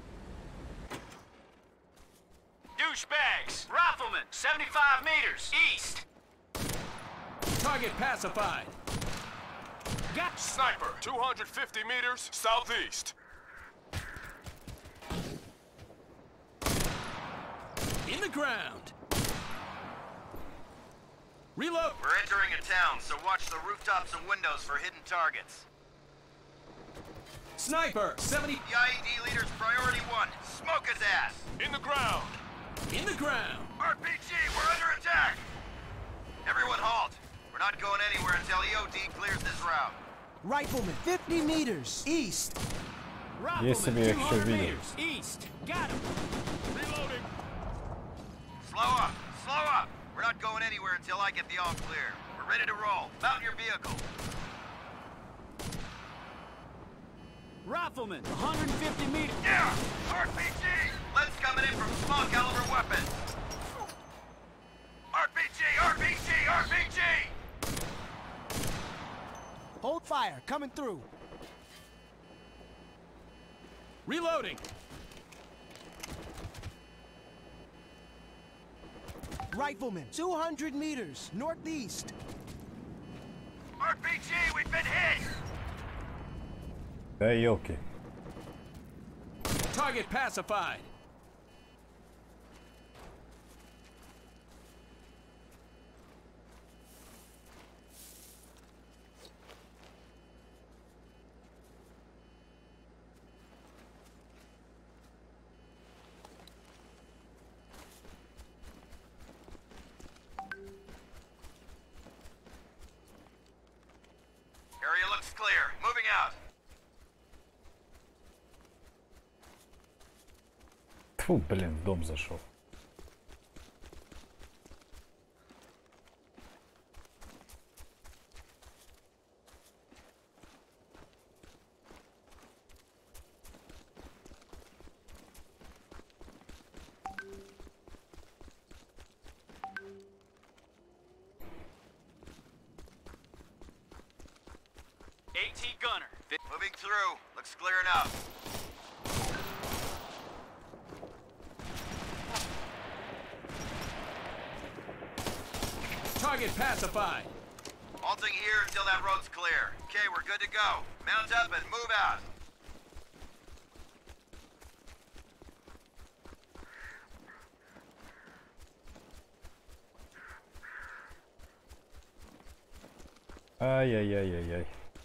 Douchebags! Rifleman, 75 meters east. Target pacified. Got sniper, 250 meters southeast. In the ground. Reload. We're entering a town, so watch the rooftops and windows for hidden targets. Sniper, 70. The IED leader's priority 1. Smoke his ass. In the ground. In the ground. RPG, we're under attack. Everyone halt. We're not going anywhere until EOD clears this route. Rifleman, 50 meters east. Если бы Rifleman, я их еще 200 видел. meters east. Got him. Reloading. Slow up. Slow up. We're not going anywhere until I get the all clear. We're ready to roll. Mount your vehicle. Rifleman, 150 meters. Yeah! RPG! Lead's coming in from small caliber weapons. RPG! RPG! RPG! Hold fire, coming through. Reloading. Rifleman, 200 meters northeast. RPG, we've been hit! Да елки. Target pacified. Area looks clear. Moving out. Тьфу, блин, в дом зашел. AT gunner. Moving through. Looks clear enough. Target pacified. Halting here until that road's clear. Okay, we're good to go. Mount up and move out. Ай-яй-яй-яй-яй.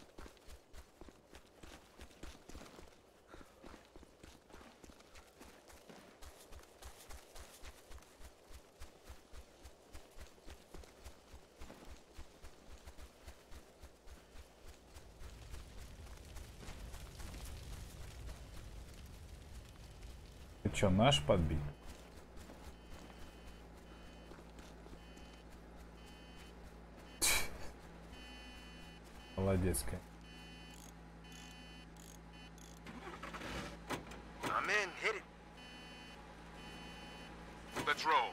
Ты чё, наш подбит? Молодецкая. I'm in, hit it. Let's roll.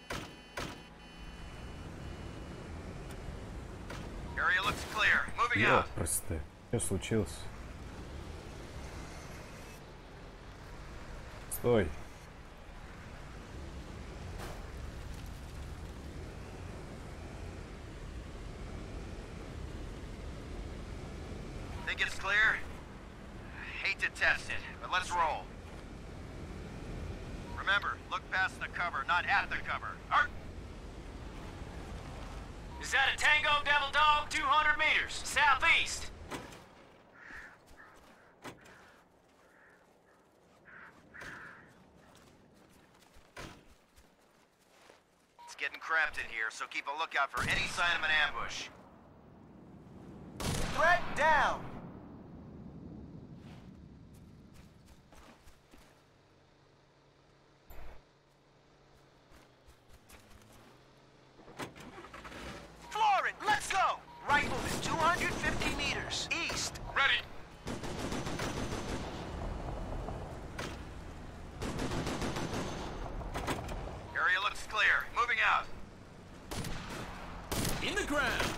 Area looks clear. Moving out. Ёпрст, что случилось? Стой. Think it's clear? Hate to test it, but let's roll. Remember, look past the cover, not at the cover. Is that a Tango Devil Dog? 200 meters southeast. It's getting cramped in here, so keep a lookout for any sign of an ambush. Threat down. Florin, let's go. Rifleman, 250 meters east. Ready. Area looks clear. Moving out. In the ground.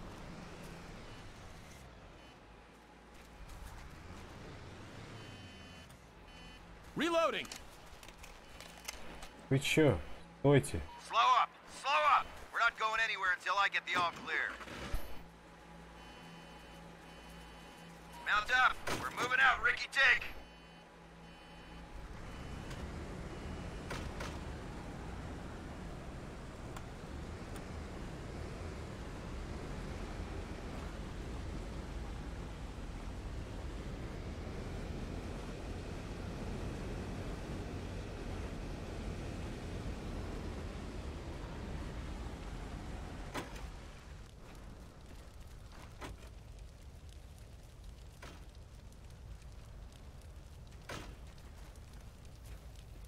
Reloading. Вы чё? Стойте. Slow up. Slow up. We're not going anywhere until I get the all clear. Mount up. We're moving out, Ricky Take.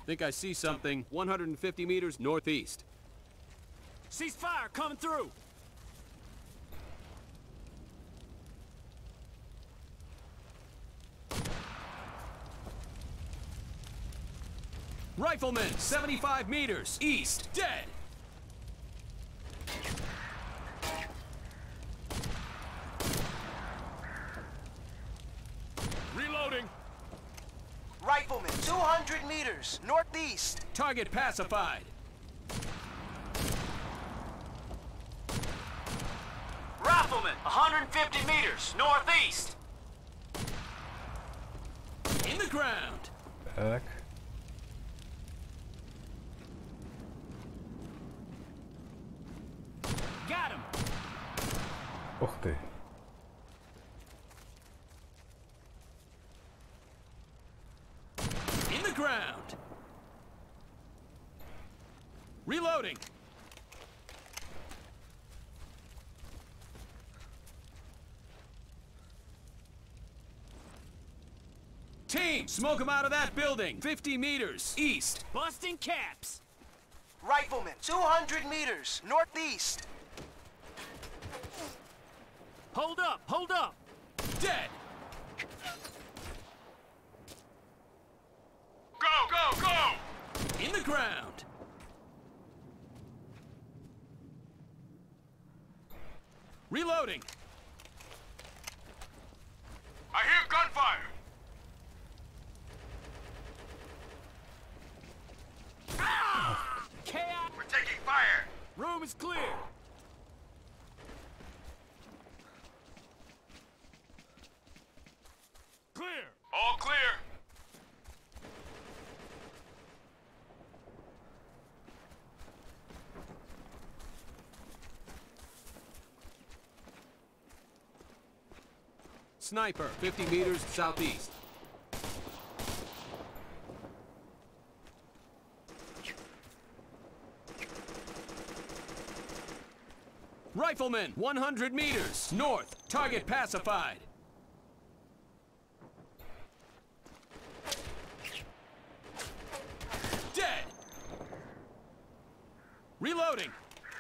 Think I see something 150 meters northeast. Cease fire coming through. Rifleman, 75 meters east, dead. Reloading. Rifleman, 200 meters northeast. Target pacified. Rifleman, 150 meters northeast. In the ground. Так. Got him. Ух ты. In the ground. Reloading. Team, smoke him out of that building. 50 meters east. Busting caps. Rifleman, 200 meters northeast. Hold up, hold up. Dead. Go, go, go! In the ground. Reloading. I hear gunfire! Chaos. We're taking fire! Room is clear. Clear! All clear! Sniper, 50 meters southeast. Rifleman, 100 meters north. Target pacified. Dead. Reloading.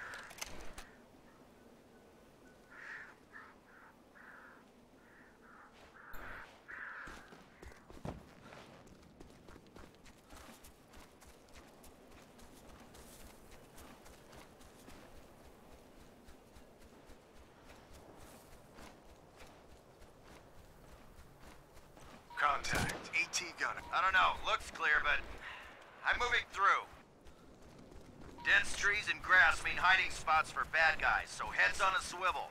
Contact. AT gunner. I don't know, looks clear, but I'm moving through. Dense trees and grass mean hiding spots for bad guys, so heads on a swivel.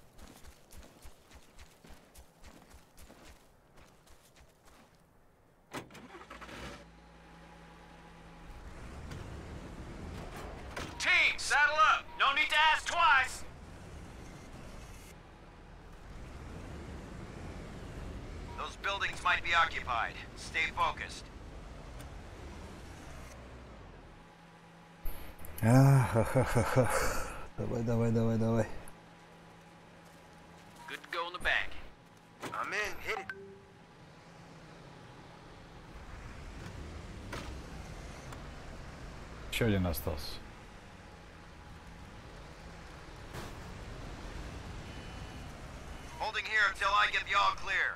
Team, saddle up. No need to ask twice. Those buildings might be occupied. Stay focused. Ах-ха-ха-ха. Давай, давай, давай, давай. Good to go in the back. I'm in, hit it. Еще один остался. Holding here until I get the all clear.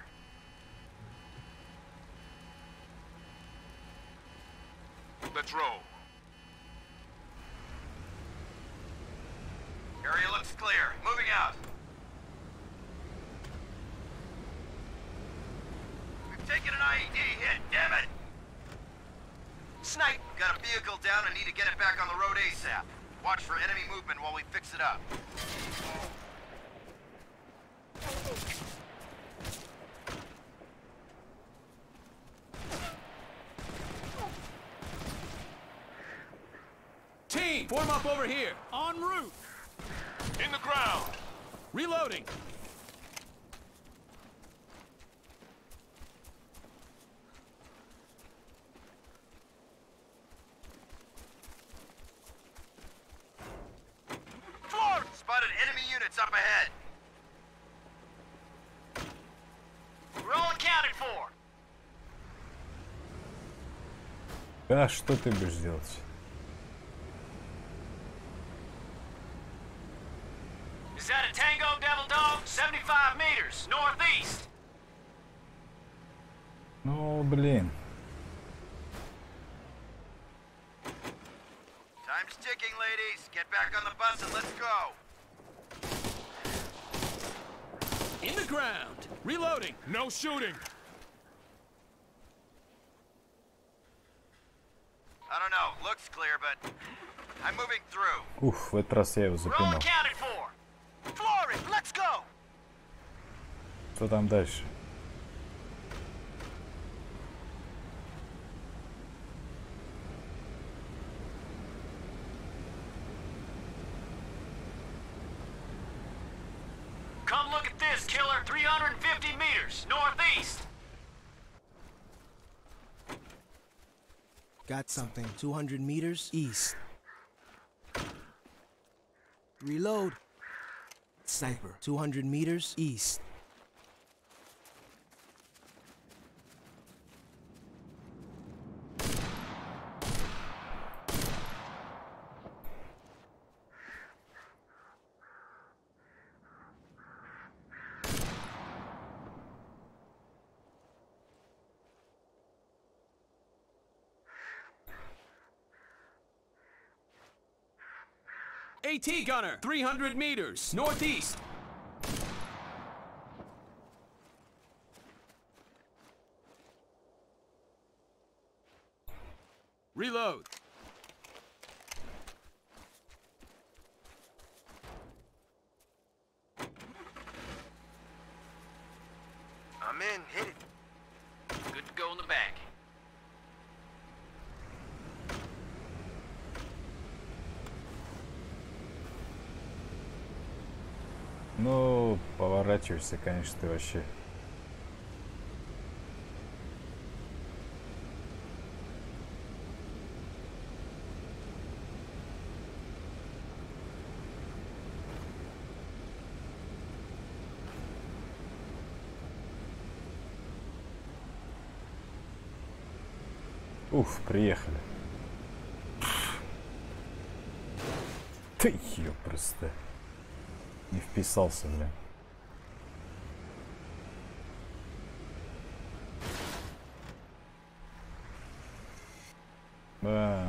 Let's roll. Area looks clear. Moving out. We've taken an IED hit, damn it! Snipe. Got a vehicle down and need to get it back on the road ASAP. Watch for enemy movement while we fix it up. Team, form up over here. En route. In the ground! Reloading. Spotted enemy units up ahead. We're all accounted for. А что ты будешь делать? Is that a Tango Devil Dog? 75 meters, northeast. Ну, блин. Time's ticking, ladies. Get back on the bus and let's go. In the ground. Reloading. No shooting. I don't know. Looks clear, but I'm moving through. Уф, в этот раз я его We're all запинал. accounted for. Floor it, let's go! Что там дальше? Come look at this, killer. 350 meters, northeast. Got something. 200 meters east. Reload. Sniper. 200 meters east. AT gunner. 300 meters northeast. Reload. I'm in, hit it. Good to go in the back. Ну, поворачиваешься, конечно, ты вообще. Уф, приехали. Ты ёпросто. Не вписался, бля. Да.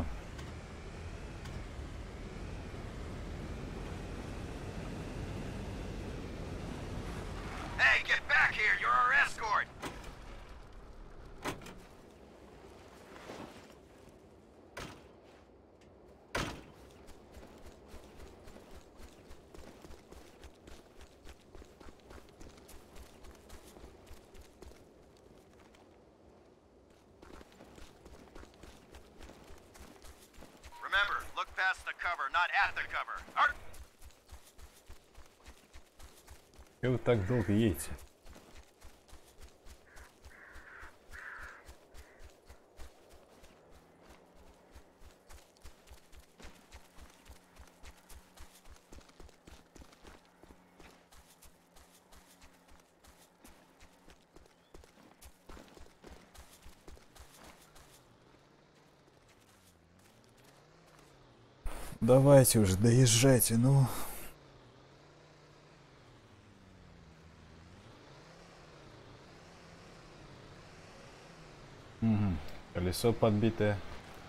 Hey, get back here! You're our escort! Remember, look past the cover, not at the cover. Чего вы так долго едете? Давайте уже, доезжайте, ну. Угу. Колесо подбитое.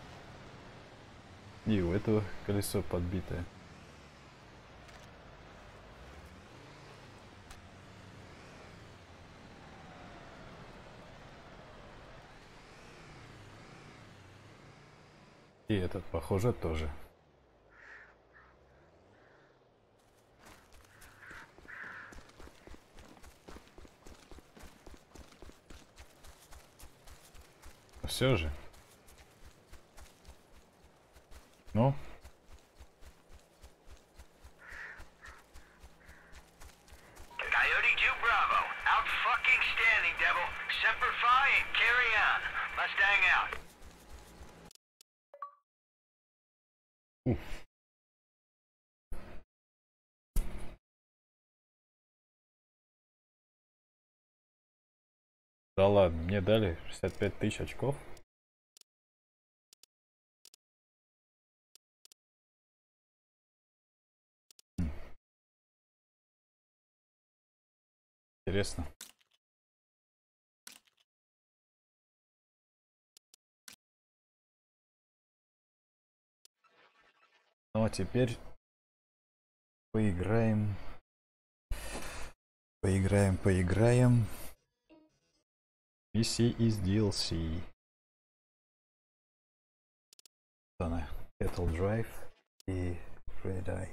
И у этого колесо подбитое. И этот, похоже, тоже. Все же. Ну. Coyote 2 Bravo. Out fucking standing, Devil. Semper Fi and carry on. Mustang out. Да ладно, мне дали 65 тысяч очков. интересно. Ну а теперь поиграем. Миссии из DLC. Она Cattle Drive и Red Eye.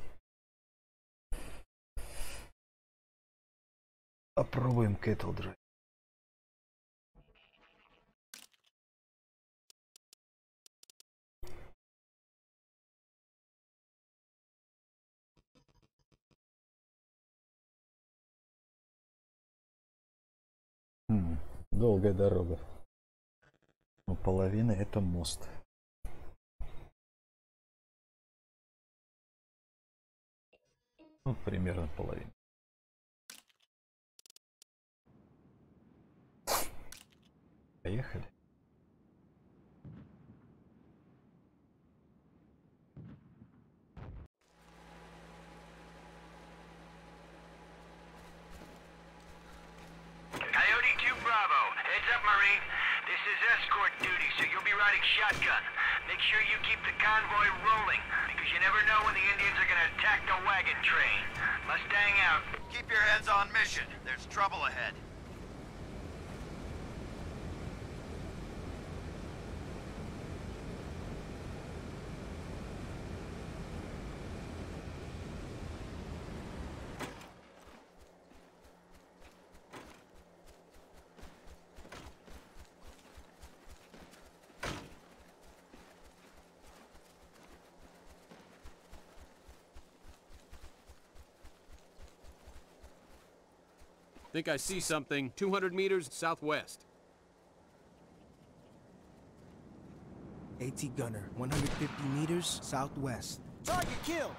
Попробуем Cattle Drive. Долгая дорога. Но половина это мост. Ну, примерно половина. Поехали. Coyote 2 Bravo. Heads up, Marine. This is escort duty, so you'll be riding shotgun. Make sure you keep the convoy rolling, because you never know when the Indians are gonna attack the wagon train. Mustang out. Keep your heads on mission. There's trouble ahead. Think I see something 200 meters southwest. AT gunner, 150 meters southwest. Target killed!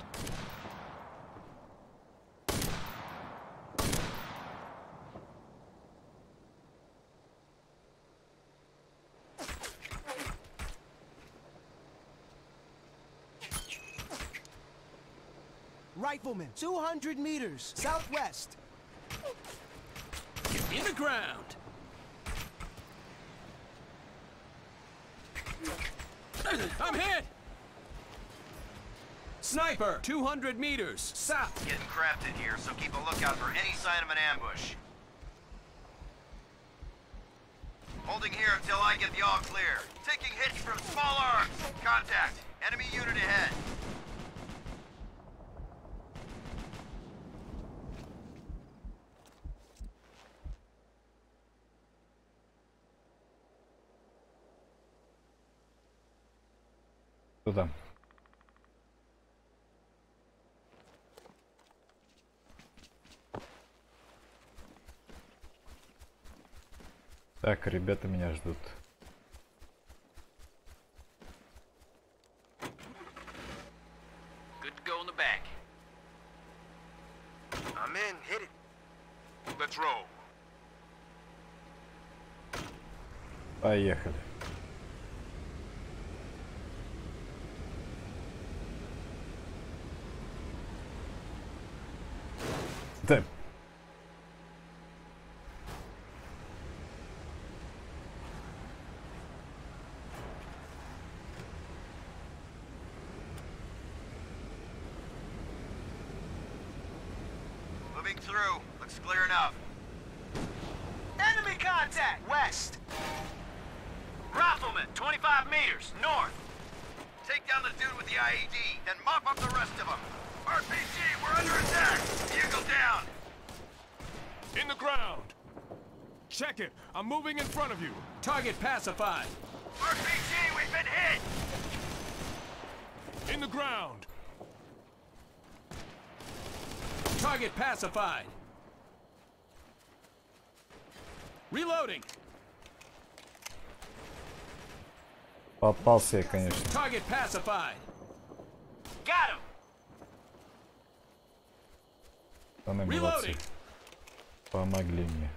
Rifleman, 200 meters southwest. In the ground. I'm hit. Sniper, 200 meters south. Getting cramped in here, so keep a lookout for any sign of an ambush. Holding here until I get the all clear. Taking hits from small arms. Contact. Enemy unit ahead. Кто там? Так, ребята меня ждут. Good to go in the back. I'm in, hit it. Let's roll. Поехали. Да. Moving through. Looks clear enough. Enemy contact, west. Rifleman, 25 meters, north. Take down the dude with the IED, then mop up the rest of them. RPG, we're under attack! Bugle down! In the ground. Check it. I'm moving in front of you. Target pacified. RPG, we've been hit! In the ground. Target pacified. Reloading. Попался я, конечно. Target pacified. Got him. Они молодцы. Reloading. Помогли мне.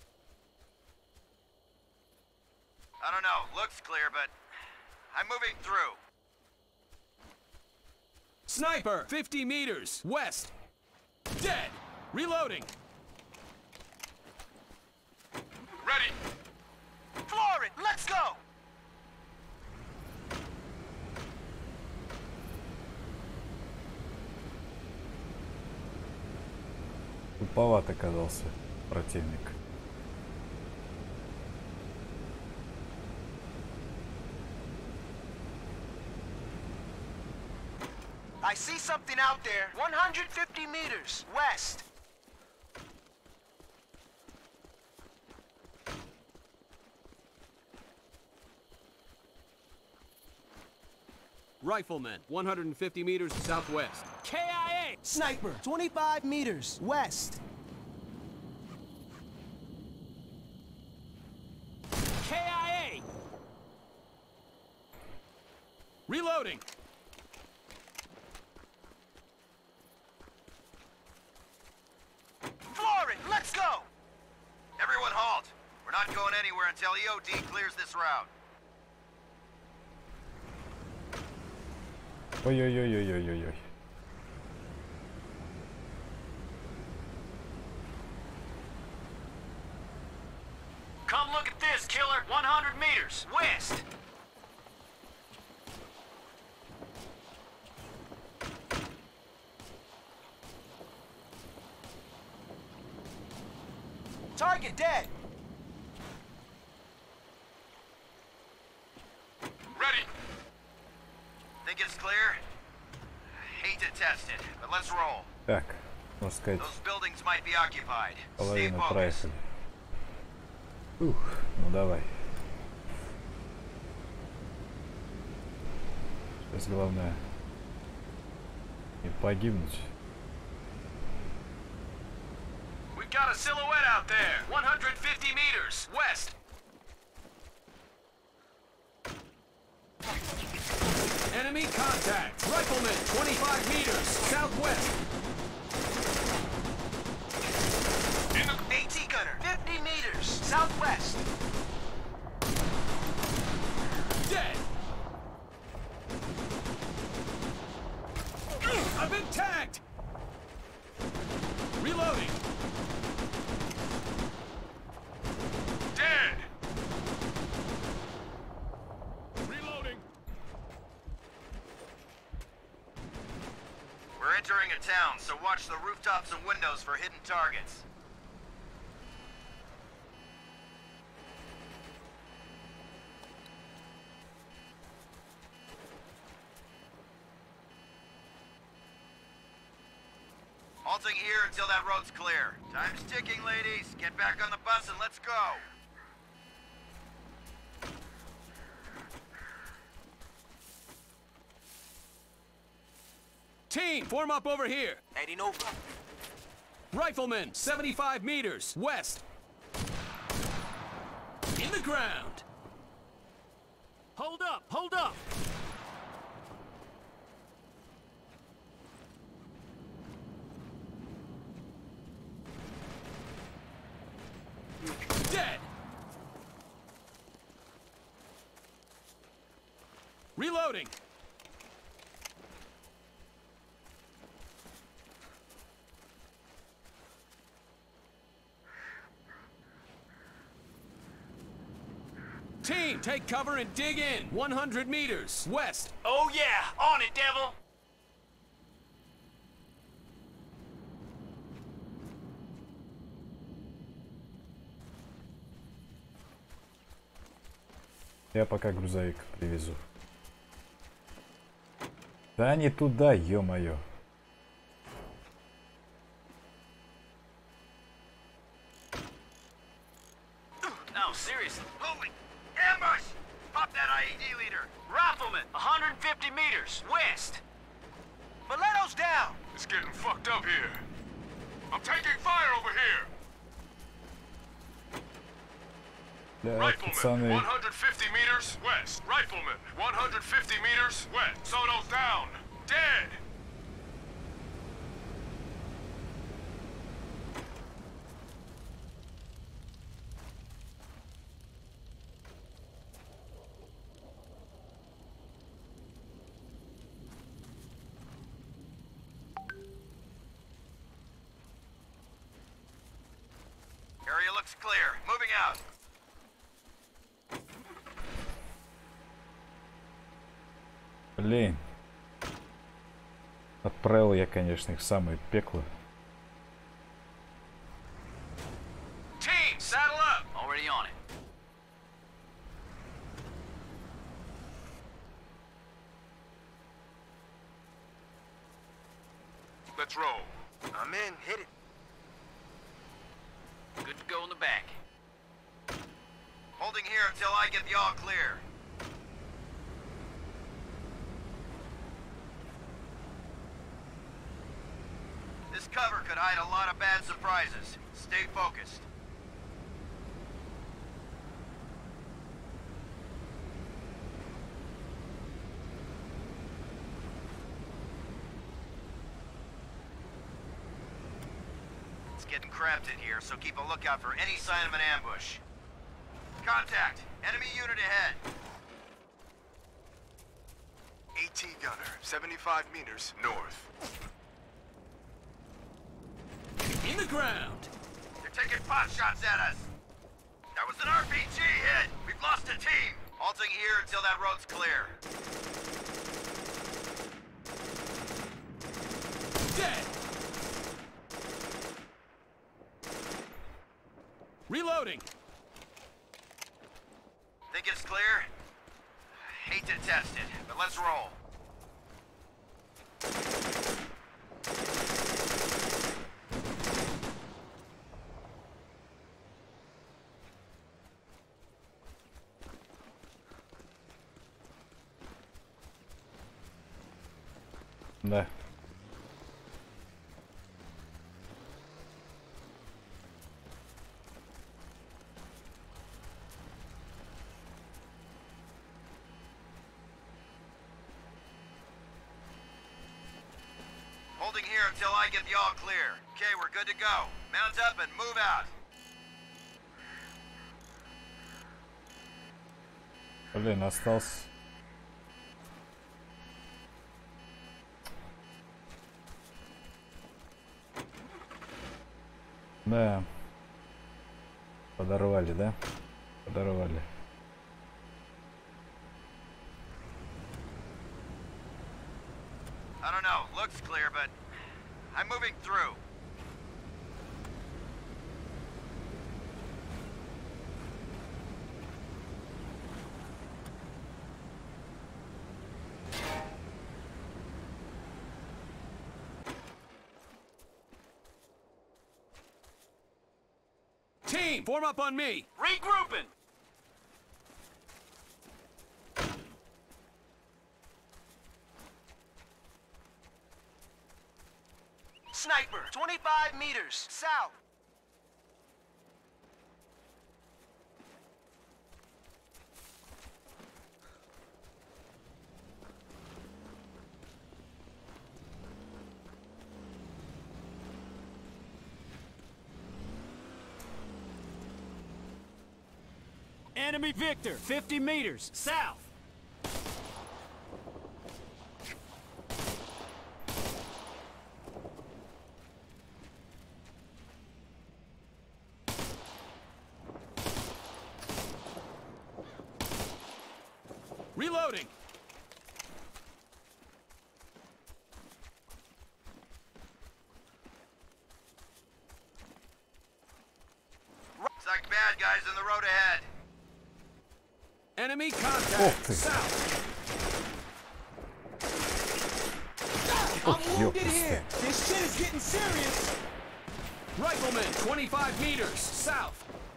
I don't know, looks clear, but I'm moving through. Sniper, 50 meters west. Dead. Reloading. Ready. Floor it! Let's go! Туповат оказался противник. I see something out there. 150 meters west. Rifleman, 150 meters southwest. KIA! Sniper, 25 meters west. KIA! Reloading. Floor it! Let's go! Everyone halt! We're not going anywhere until EOD clears this route. Ой-ой-ой-ой-ой-ой-ой. Come look at this, killer. 100 meters west. Target dead. Ready. Think it's clear? Hate to test it, but let's roll. Так, можно сказать, Those buildings might be occupied. Stay половину focused. проехали. Ух, ну давай. Сейчас главное не погибнуть. We've got a silhouette out there. 150 meters west. Enemy contact. Rifleman, 25 meters southwest. AT gunner, 50 meters southwest. Dead. I've been tagged. Reloading. Dead. Reloading. We're entering a town, so watch the rooftops and windows for hidden targets. Halting here until that road's clear. Time's ticking, ladies. Get back on the bus and let's go. Team, form up over here. Heading over. Rifleman, 75 meters west. In the ground. Hold up, hold up! Dead. Reloading. Team, take cover and dig in. 100 meters west. Oh yeah, on it, devil. Я пока грузовик привезу. Да не туда, ё-моё. No, seriously. Holy ambush! Pop that IED leader. Rifleman, 150 meters west. Miletto's down. It's getting fucked up here. I'm taking fire over here. Да, Rifleman, пацаны. 150 meters west. Rifleman, 150 meters west. Soto's down. Dead. Area looks clear. Moving out. Блин. Отправил я, конечно, их в самое пекло. Team, saddle up. Already on it. Let's roll. I'm in. Hit it. Good to go in the back. Holding here until I get the all clear. This cover could hide a lot of bad surprises. Stay focused. It's getting cramped in here, so keep a lookout for any sign of an ambush. Contact! Enemy unit ahead! AT gunner, 75 meters north. In the ground. They're taking pot shots at us! That was an RPG hit! We've lost a team! Halting here until that road's clear. Dead. Reloading. Think it's clear? Hate to test it, but let's roll. Да. Holding here until I get the all clear. Okay, we're good to go. Mount up and move out. Блин, остался. Да. Подорвали, да? Подорвали. I don't know, looks clear, but I'm moving through. Team, form up on me. Regrouping. Sniper, 25 meters south. Enemy Victor, 50 meters south. Reloading. Looks like bad guys in the road ahead. Enemy contact. ты. South. I'm wounded ёпта. here. This shit is getting serious. Rifleman, 25 meters south.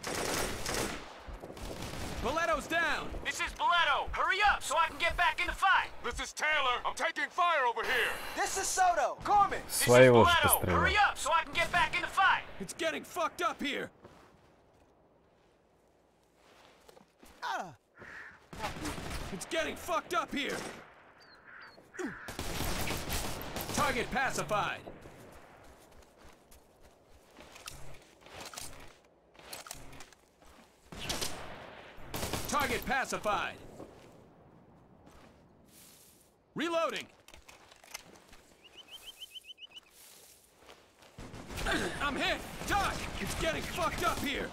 Boletto's down. This is Boletto. Hurry up so I can get back in the fight. This is Taylor. I'm taking fire over here. This is Soto. Gorman. This is Своего ж Boletto. пострелял. Hurry up so I can get back in the fight. It's getting fucked up here. It's getting fucked up here. Target pacified. Target pacified. Reloading. I'm hit. Doc, it's getting fucked up here.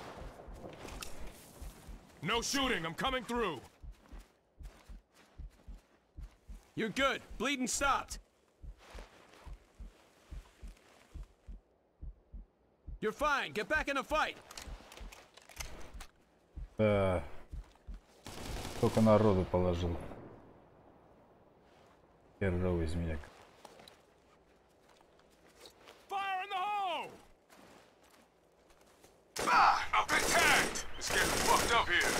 No shooting. I'm coming through. You're good. Bleeding stopped. You're fine. Get back in the fight. Сколько народу положил. Херово из меня. Fire in the hole! I've been tagged! It's getting fucked up here.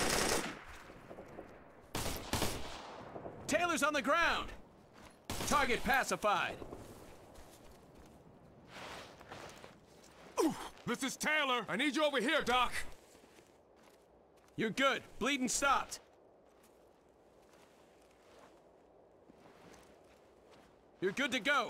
Taylor's on the ground. Target pacified. This is Taylor. I need you over here, Doc. You're good. Bleeding stopped. You're good to go.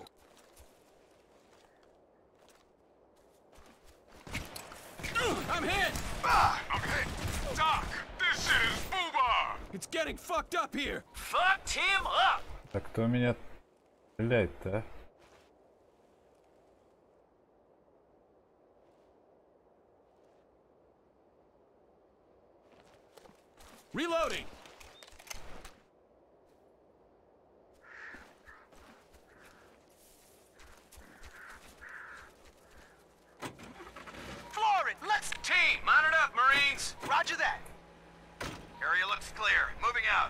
I'm hit! I'm hit. Doc, this shit is FUBAR! It's getting fucked up here. Fucked him up! Так кто меня стреляет-то, а? Reloading. Floor it! Let's... Team, mount it up, Marines! Roger that. Area looks clear. Moving out.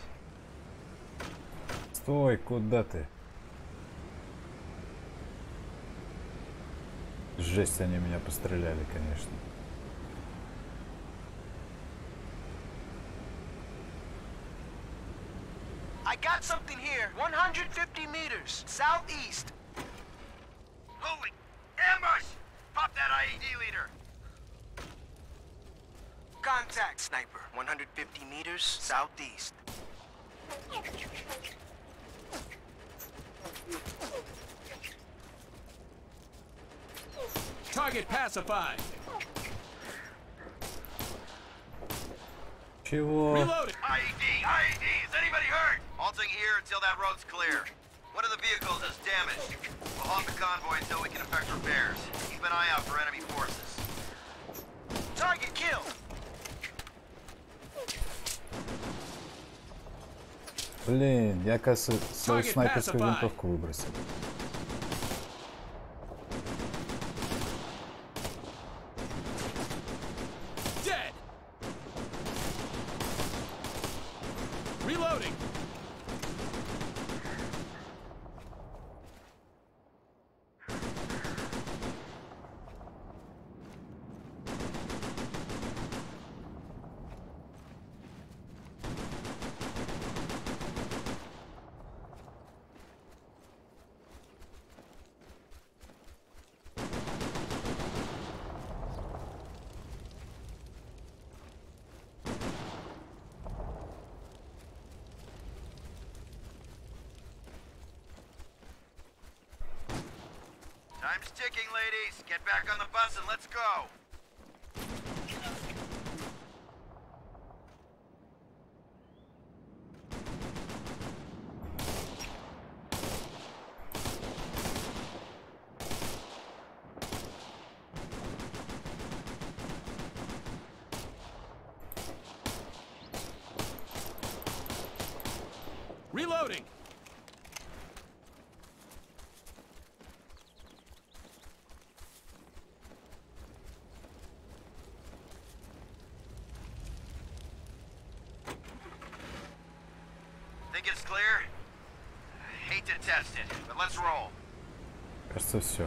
Стой, куда ты? Жесть, они меня постреляли, конечно. I got something here. 150 meters, southeast. Holy ambush! Pop that IED leader. Contact, sniper. 150 meters, southeast. Target pacified. Чего? Reloading. IED! Is anybody hurt? Halting here until that road's clear. One of the vehicles is damaged. We'll halt the convoy until we can effect repairs. Keep an eye out for enemy forces. Target killed. Блин, я, кажется, свою Target снайперскую pacified. винтовку выбросил. Dead. Reloading. Time's ticking, ladies. Get back on the bus and let's go. Reloading. Think it's clear? Hate to test it, but let's roll. Кажется, все.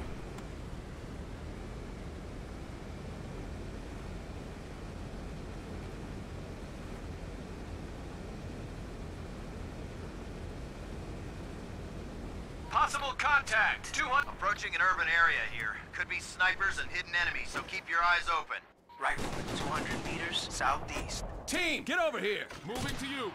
Possible contact. 200. Approaching an urban area here. Could be snipers and hidden enemies, so keep your eyes open. Rifleman, 200 meters, southeast. Team, get over here. Moving to you.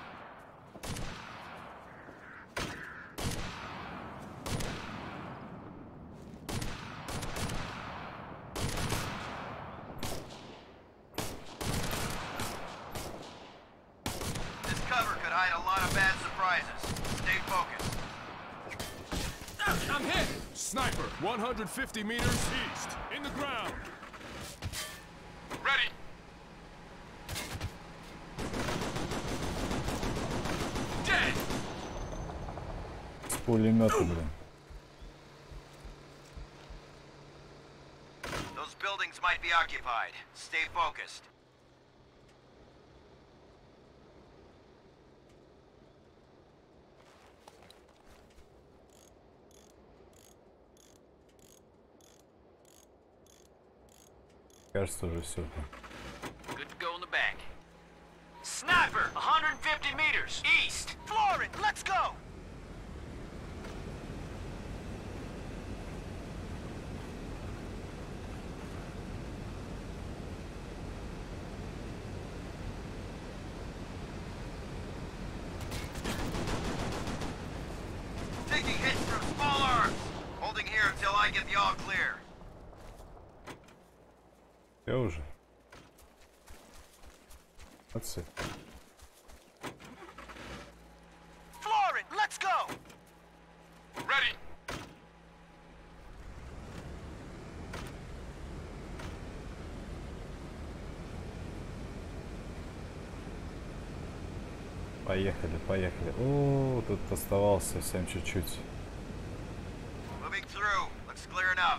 This cover could hide a lot of bad surprises. Stay focused. I'm hit. Sniper, 150 meters east. In the ground. Ready. Dead. пулемета, блин. Those buildings might be occupied. Stay focused. Кажется, уже все. Good to go in the back. Sniper, 150 meters east. Floor it! Let's go! Taking hits from small arms. Holding here until I get the all clear. Все уже. Молодцы. Floor it! Let's go! Ready. Поехали, поехали. О, тут оставалось совсем чуть-чуть. Moving through. Looks clear enough.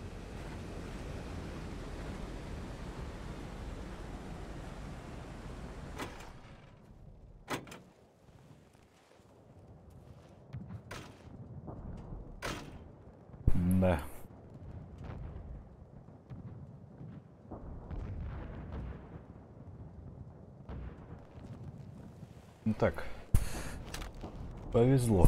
Да. Ну так. Повезло.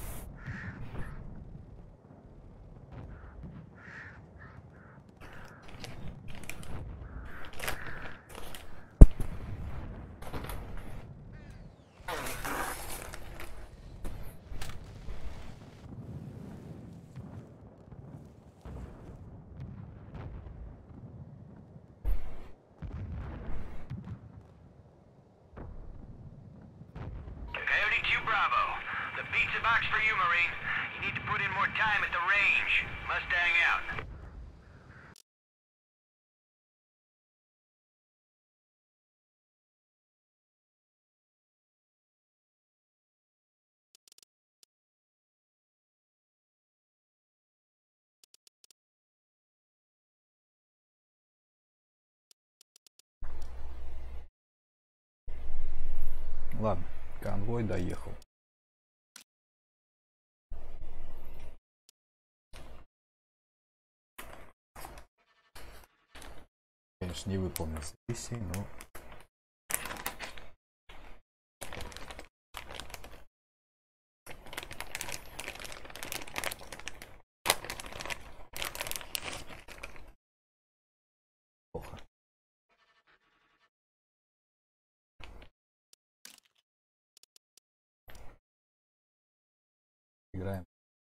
Coyote 2 Bravo. The pizza box for you, Marine. You need to put in more time at the range. Mustang out. Ладно, конвой доехал. Конечно, не выполнил миссии, но... Плохо. Играем.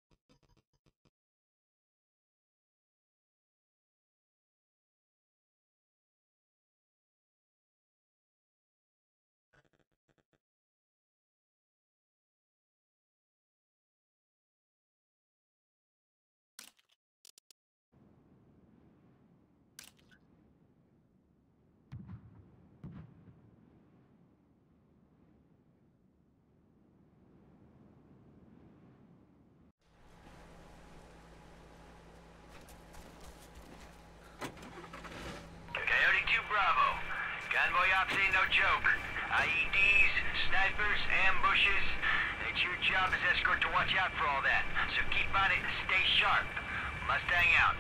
Coyote 2 Bravo. Convoy ops ain't no joke. IEDs, snipers, ambushes. It's your job as escort to watch out for all that. So keep on it and stay sharp. Mustang out.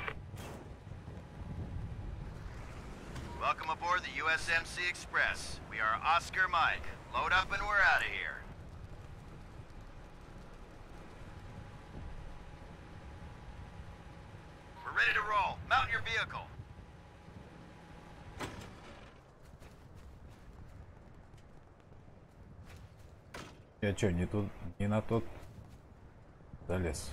Welcome aboard the USMC Express. We are Oscar Mike. Load up and we're out of here. We're ready to roll. Mount your vehicle. Я чё, не тут, не на тот залез?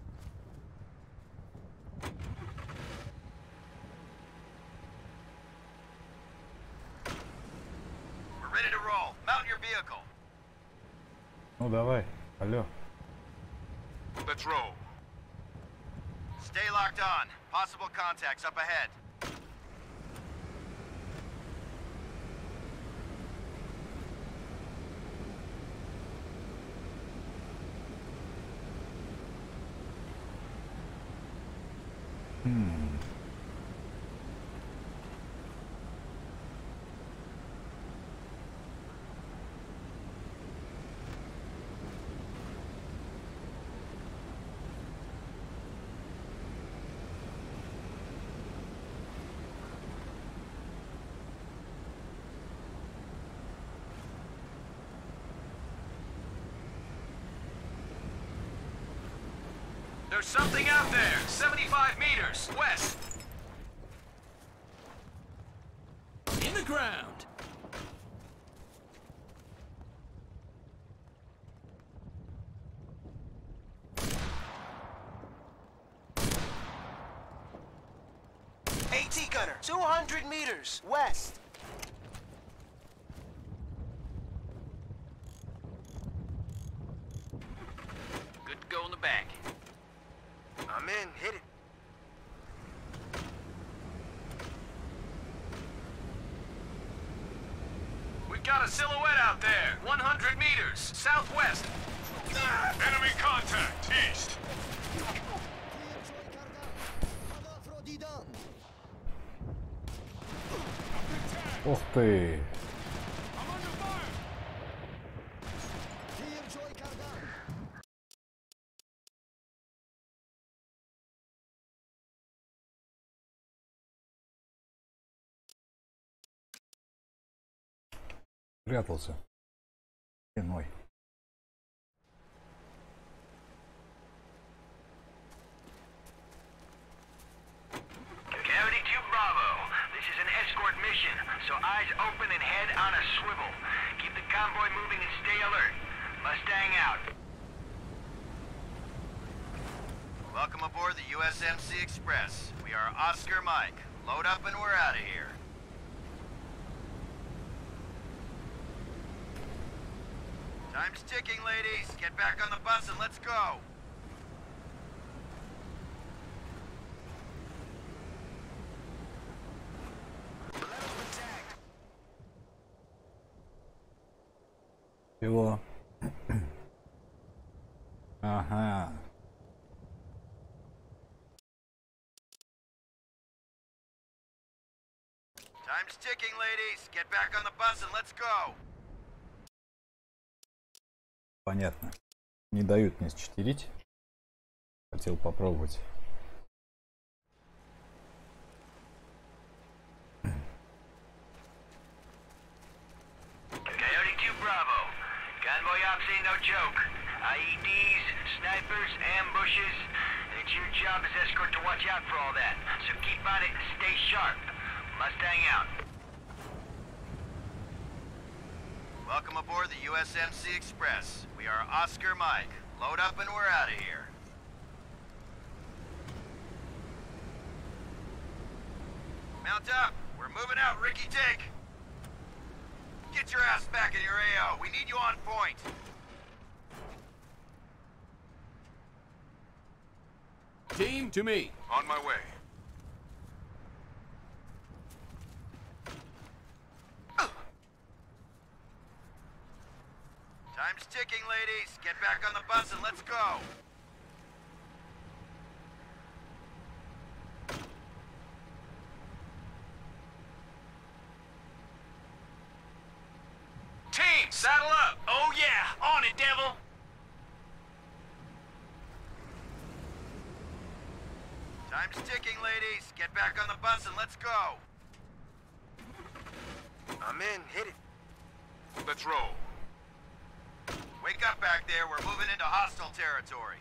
We're ready to roll. Mount your vehicle. Ну давай, алло. Let's roll. Stay locked on. Possible contacts up ahead. There's something out there. 75 meters west. In the ground. AT gunner. 200 meters west. Good to go in the back. I'm in. Hit it. We've got a silhouette out there. 100 meters southwest. Enemy contact, east. Ух ты! Прятался. Иной. Coyote 2 Bravo. This is an escort mission, so eyes open and head on a swivel. Keep the convoy moving and stay alert. Mustang out. Welcome aboard the USMC Express. We are Oscar Mike. Load up and we're out of here. Time's ticking, ladies. Get back on the bus and let's go. Его. Ага. Time's ticking, ladies. Get back on the bus and let's go. Понятно. Не дают мне считерить. Хотел попробовать. Coyote 2 Bravo. Convoy ops ain't no joke. IEDs, snipers, ambushes. It's your job as escort to watch out for all that. So keep on it and stay sharp. Mustang out. Welcome aboard the USMC Express. We are Oscar Mike. Load up and we're out of here. Mount up. We're moving out, Ricky Dick. Get your ass back in your AO. We need you on point. Team, to me. On my way. Time's ticking, ladies. Get back on the bus and let's go. Team, saddle up. Oh yeah, on it, devil. Time's ticking, ladies. Get back on the bus and let's go. I'm in. Hit it. Let's roll. Wake up back there. We're moving into hostile territory.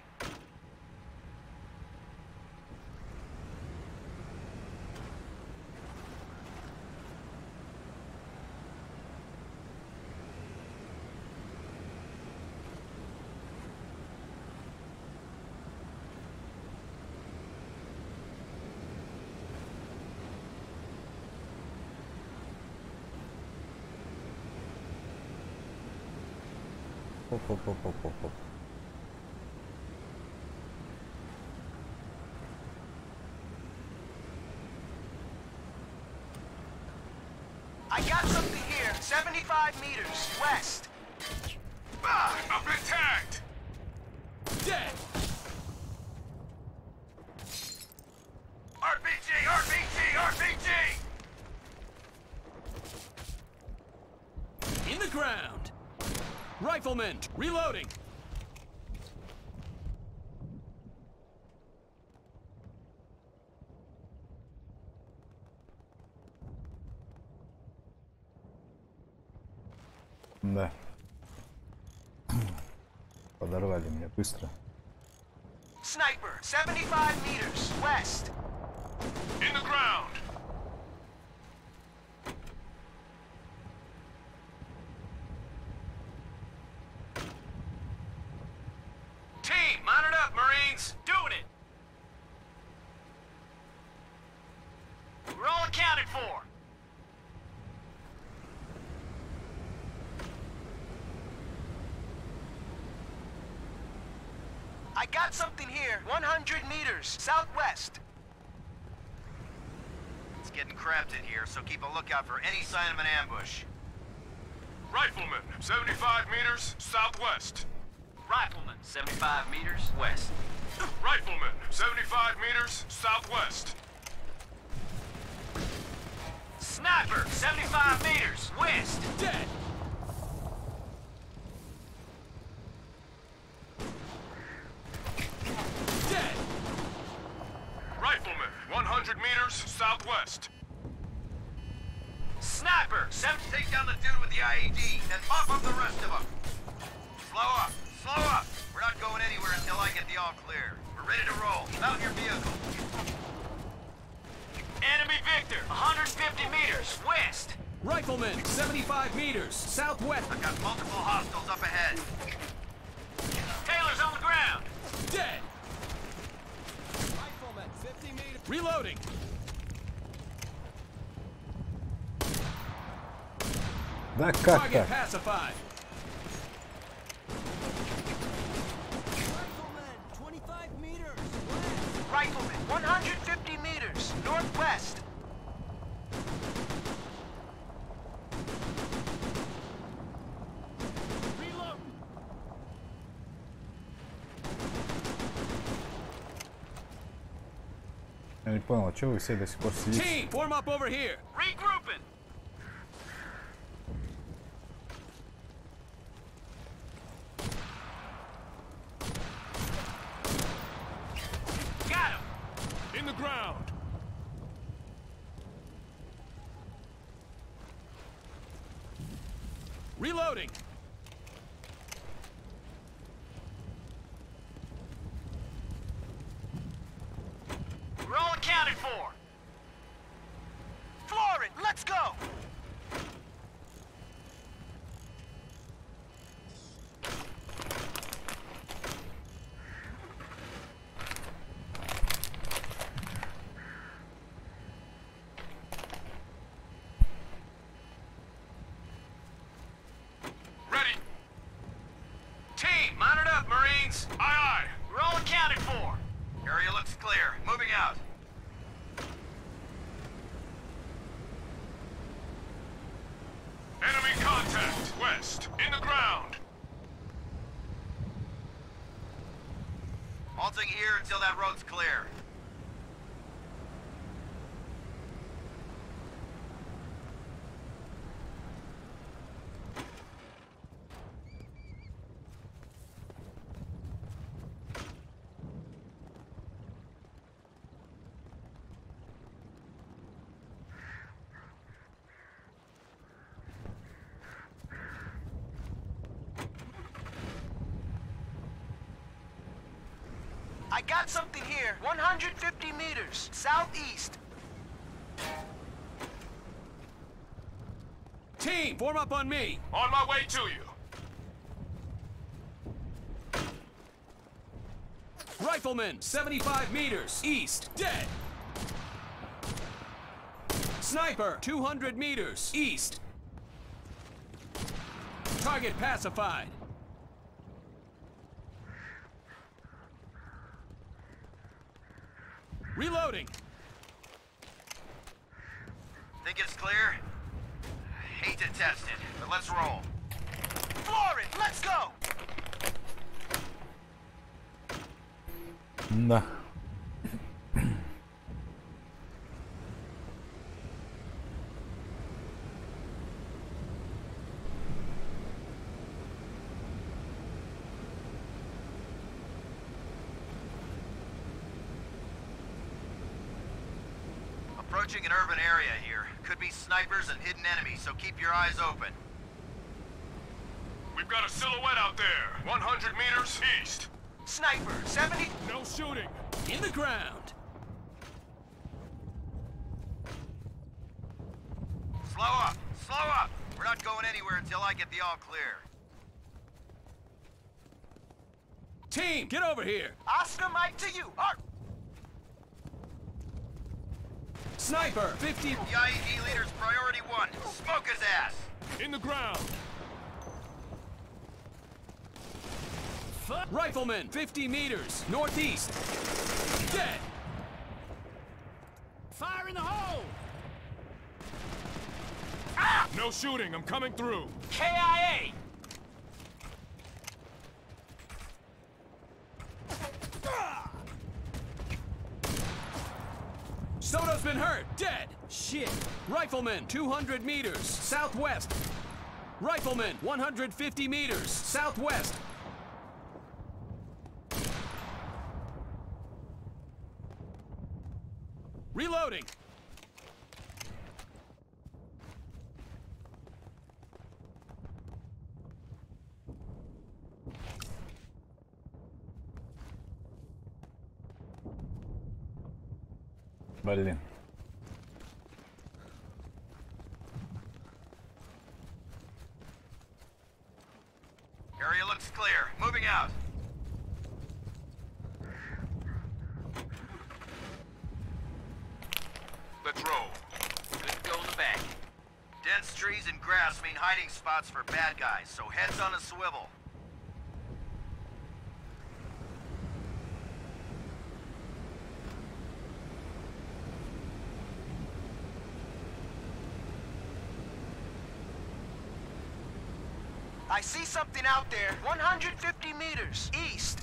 Хоп-хоп-хоп-хоп-хоп. I got something here. 75 meters west. I've been tagged! Dead! Rifleman, reloading. Да. Подорвали меня быстро. Sniper, 75 meters west. In the ground. Team, mount it up, Marines. Doing it. We're all accounted for. I got something here, 100 meters southwest. It's getting cramped in here, so keep a lookout for any sign of an ambush. Rifleman, 75 meters southwest. Rifleman, 75 meters west. Rifleman, 75 meters southwest. Sniper, 75 meters west. Dead. Dead. Rifleman, 100 meters southwest. Sniper, Take down the dude with the IED, then mop up the rest of them. Slow up, slow up. We're not going anywhere until I get the all clear. We're ready to roll. Mount your vehicle. Enemy Victor, 150 meters west. Rifleman, 75 meters southwest. I've got multiple hostiles up ahead. Taylor's on the ground. Dead. Rifleman, 50 meters. Reloading. Да как Target так? pacified. Rifleman, 150 meters northwest. Reload. Я не понял, а что вы все до сих пор сидите? Team, form up over here. Regrouping. Got him. In the ground. Reloading. We're all accounted for. Florin, let's go. Ready. Team, mount it up, Marines. Aye, aye. We're all accounted for. Area looks clear. Moving out. Enemy contact west. In the ground. Halting here until that road's clear. I got something here, 150 meters southeast. Team, form up on me. On my way to you. Rifleman, 75 meters east. Dead. Sniper, 200 meters east. Target pacified. Reloading. Think it's clear? Hate to test it, but let's roll. Florin, let's go. Да. approaching an urban area here. Could be snipers and hidden enemies, so keep your eyes open. We've got a silhouette out there. 100 meters east. Sniper, 70... No shooting. In the ground. Slow up! Slow up! We're not going anywhere until I get the all clear. Team, get over here. Oscar Mike to you. Sniper, 50... The IED leader's priority 1. Smoke his ass! In the ground. Rifleman, 50 meters, northeast. Dead. Fire in the hole. No shooting. I'm coming through. KIA. Soto's been hurt. Dead. Shit. Rifleman, 200 meters, southwest. Rifleman, 150 meters, southwest. Reloading. Блин. Area looks clear. Moving out. Let's roll. Good to go in the back. Dense trees and grass mean hiding spots for bad guys, so heads on a swivel. I see something out there. 150 meters east.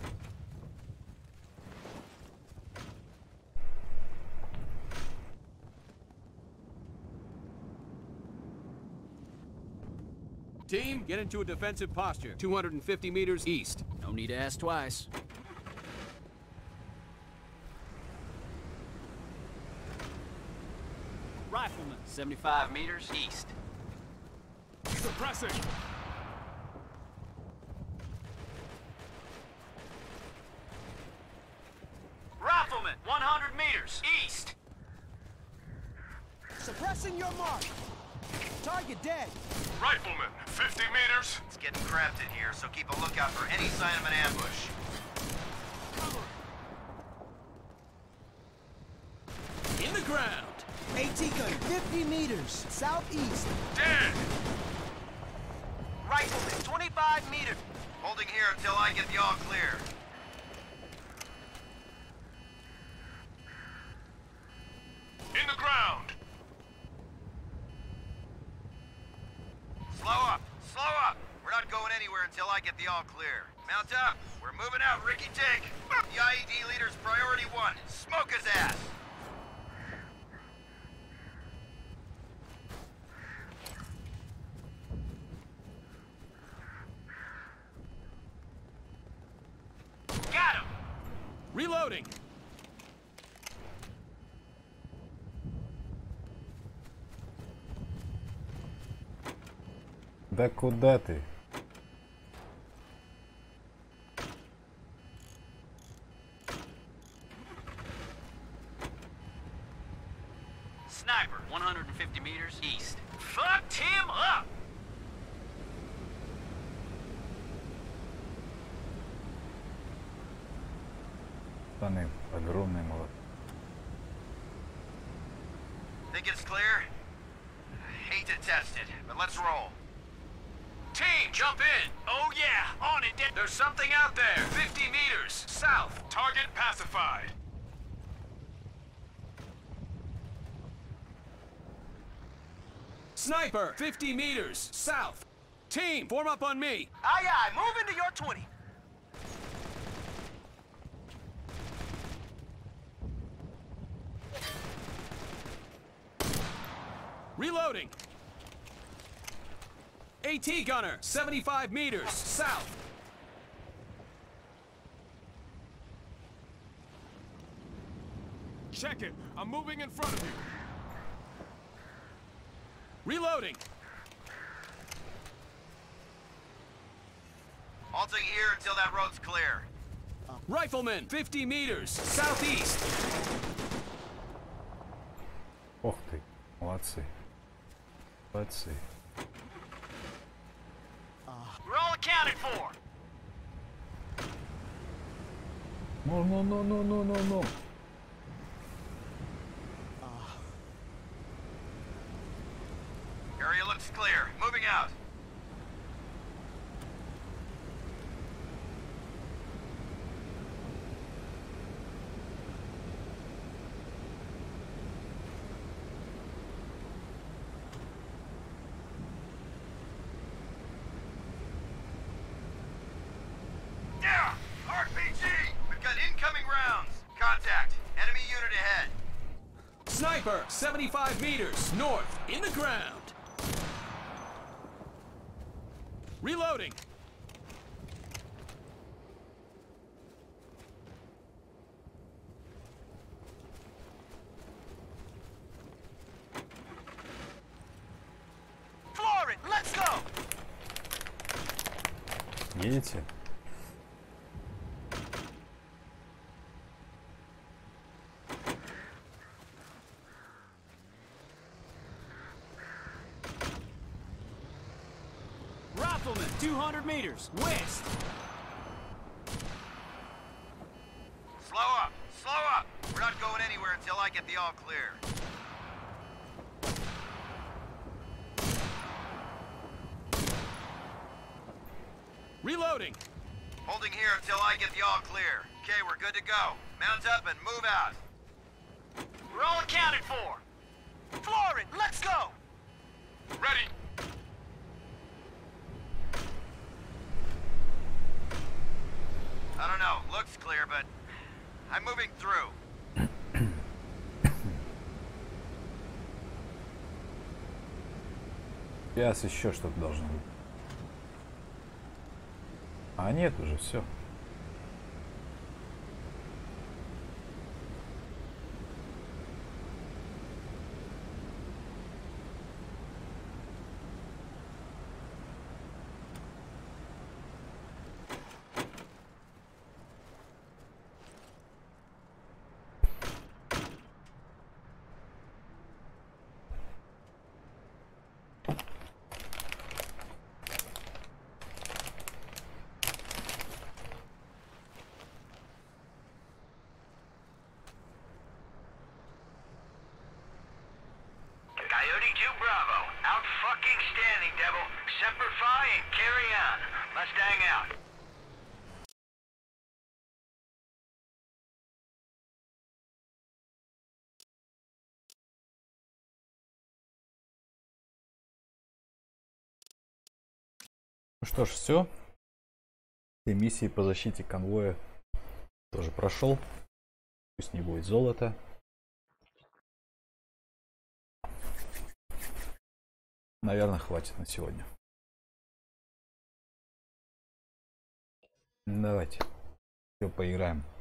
Team, get into a defensive posture. 250 meters east. No need to ask twice. Rifleman, 75 meters east. Suppressing. Rifleman, 100 meters east. Suppressing your mark. Target dead. Rifleman, 50 meters. It's getting cramped in here, so keep a lookout for any sign of an ambush. In the ground. AT gun, 50 meters southeast. Dead. Rifleman, 25 meters. Holding here until I get the all clear. In the ground. Slow up! Slow up! We're not going anywhere until I get the all clear. Mount up! We're moving out, Ricky Take! The IED leader's priority 1. Smoke his ass! Got him. Reloading. Да куда ты? Sniper, 150 meters east. Fucked him up! Пацаны, огромный молот. Think it's clear? Hate to test it, but let's roll. Team, jump in! Oh yeah, on it! There's something out there! 50 meters, south! Target pacified. Sniper, 50 meters south. Team, form up on me. Aye, aye, move into your 20. Reloading. AT gunner, 75 meters south. Check it. I'm moving in front of you. Reloading. Halting here until that road's clear. Rifleman, 50 meters southeast. Ох ты, молодцы. Молодцы. We're all accounted for. No. Area looks clear. Moving out. Yeah! RPG! We've got incoming rounds. Contact. Enemy unit ahead. Sniper, 75 meters north, in the ground. Reloading. Floor it! Let's go! Едете? Rifleman, 200 meters west. Slow up! Slow up! We're not going anywhere until I get the all clear. Reloading. Holding here until I get the all clear. Okay, we're good to go. Mount up and move out. We're all accounted for. Floor it! Let's go! Ready. I don't know. Looks clear, but I'm moving through. Сейчас еще что-то должно быть. А нет, уже все. Coyote 2 Bravo. Out fucking standing, Devil. Semper Fi and carry on. Mustang out. Ну что ж, все. Все миссии по защите конвоя тоже прошел. Пусть не будет золота. Наверное, хватит на сегодня. Давайте. Все, поиграем.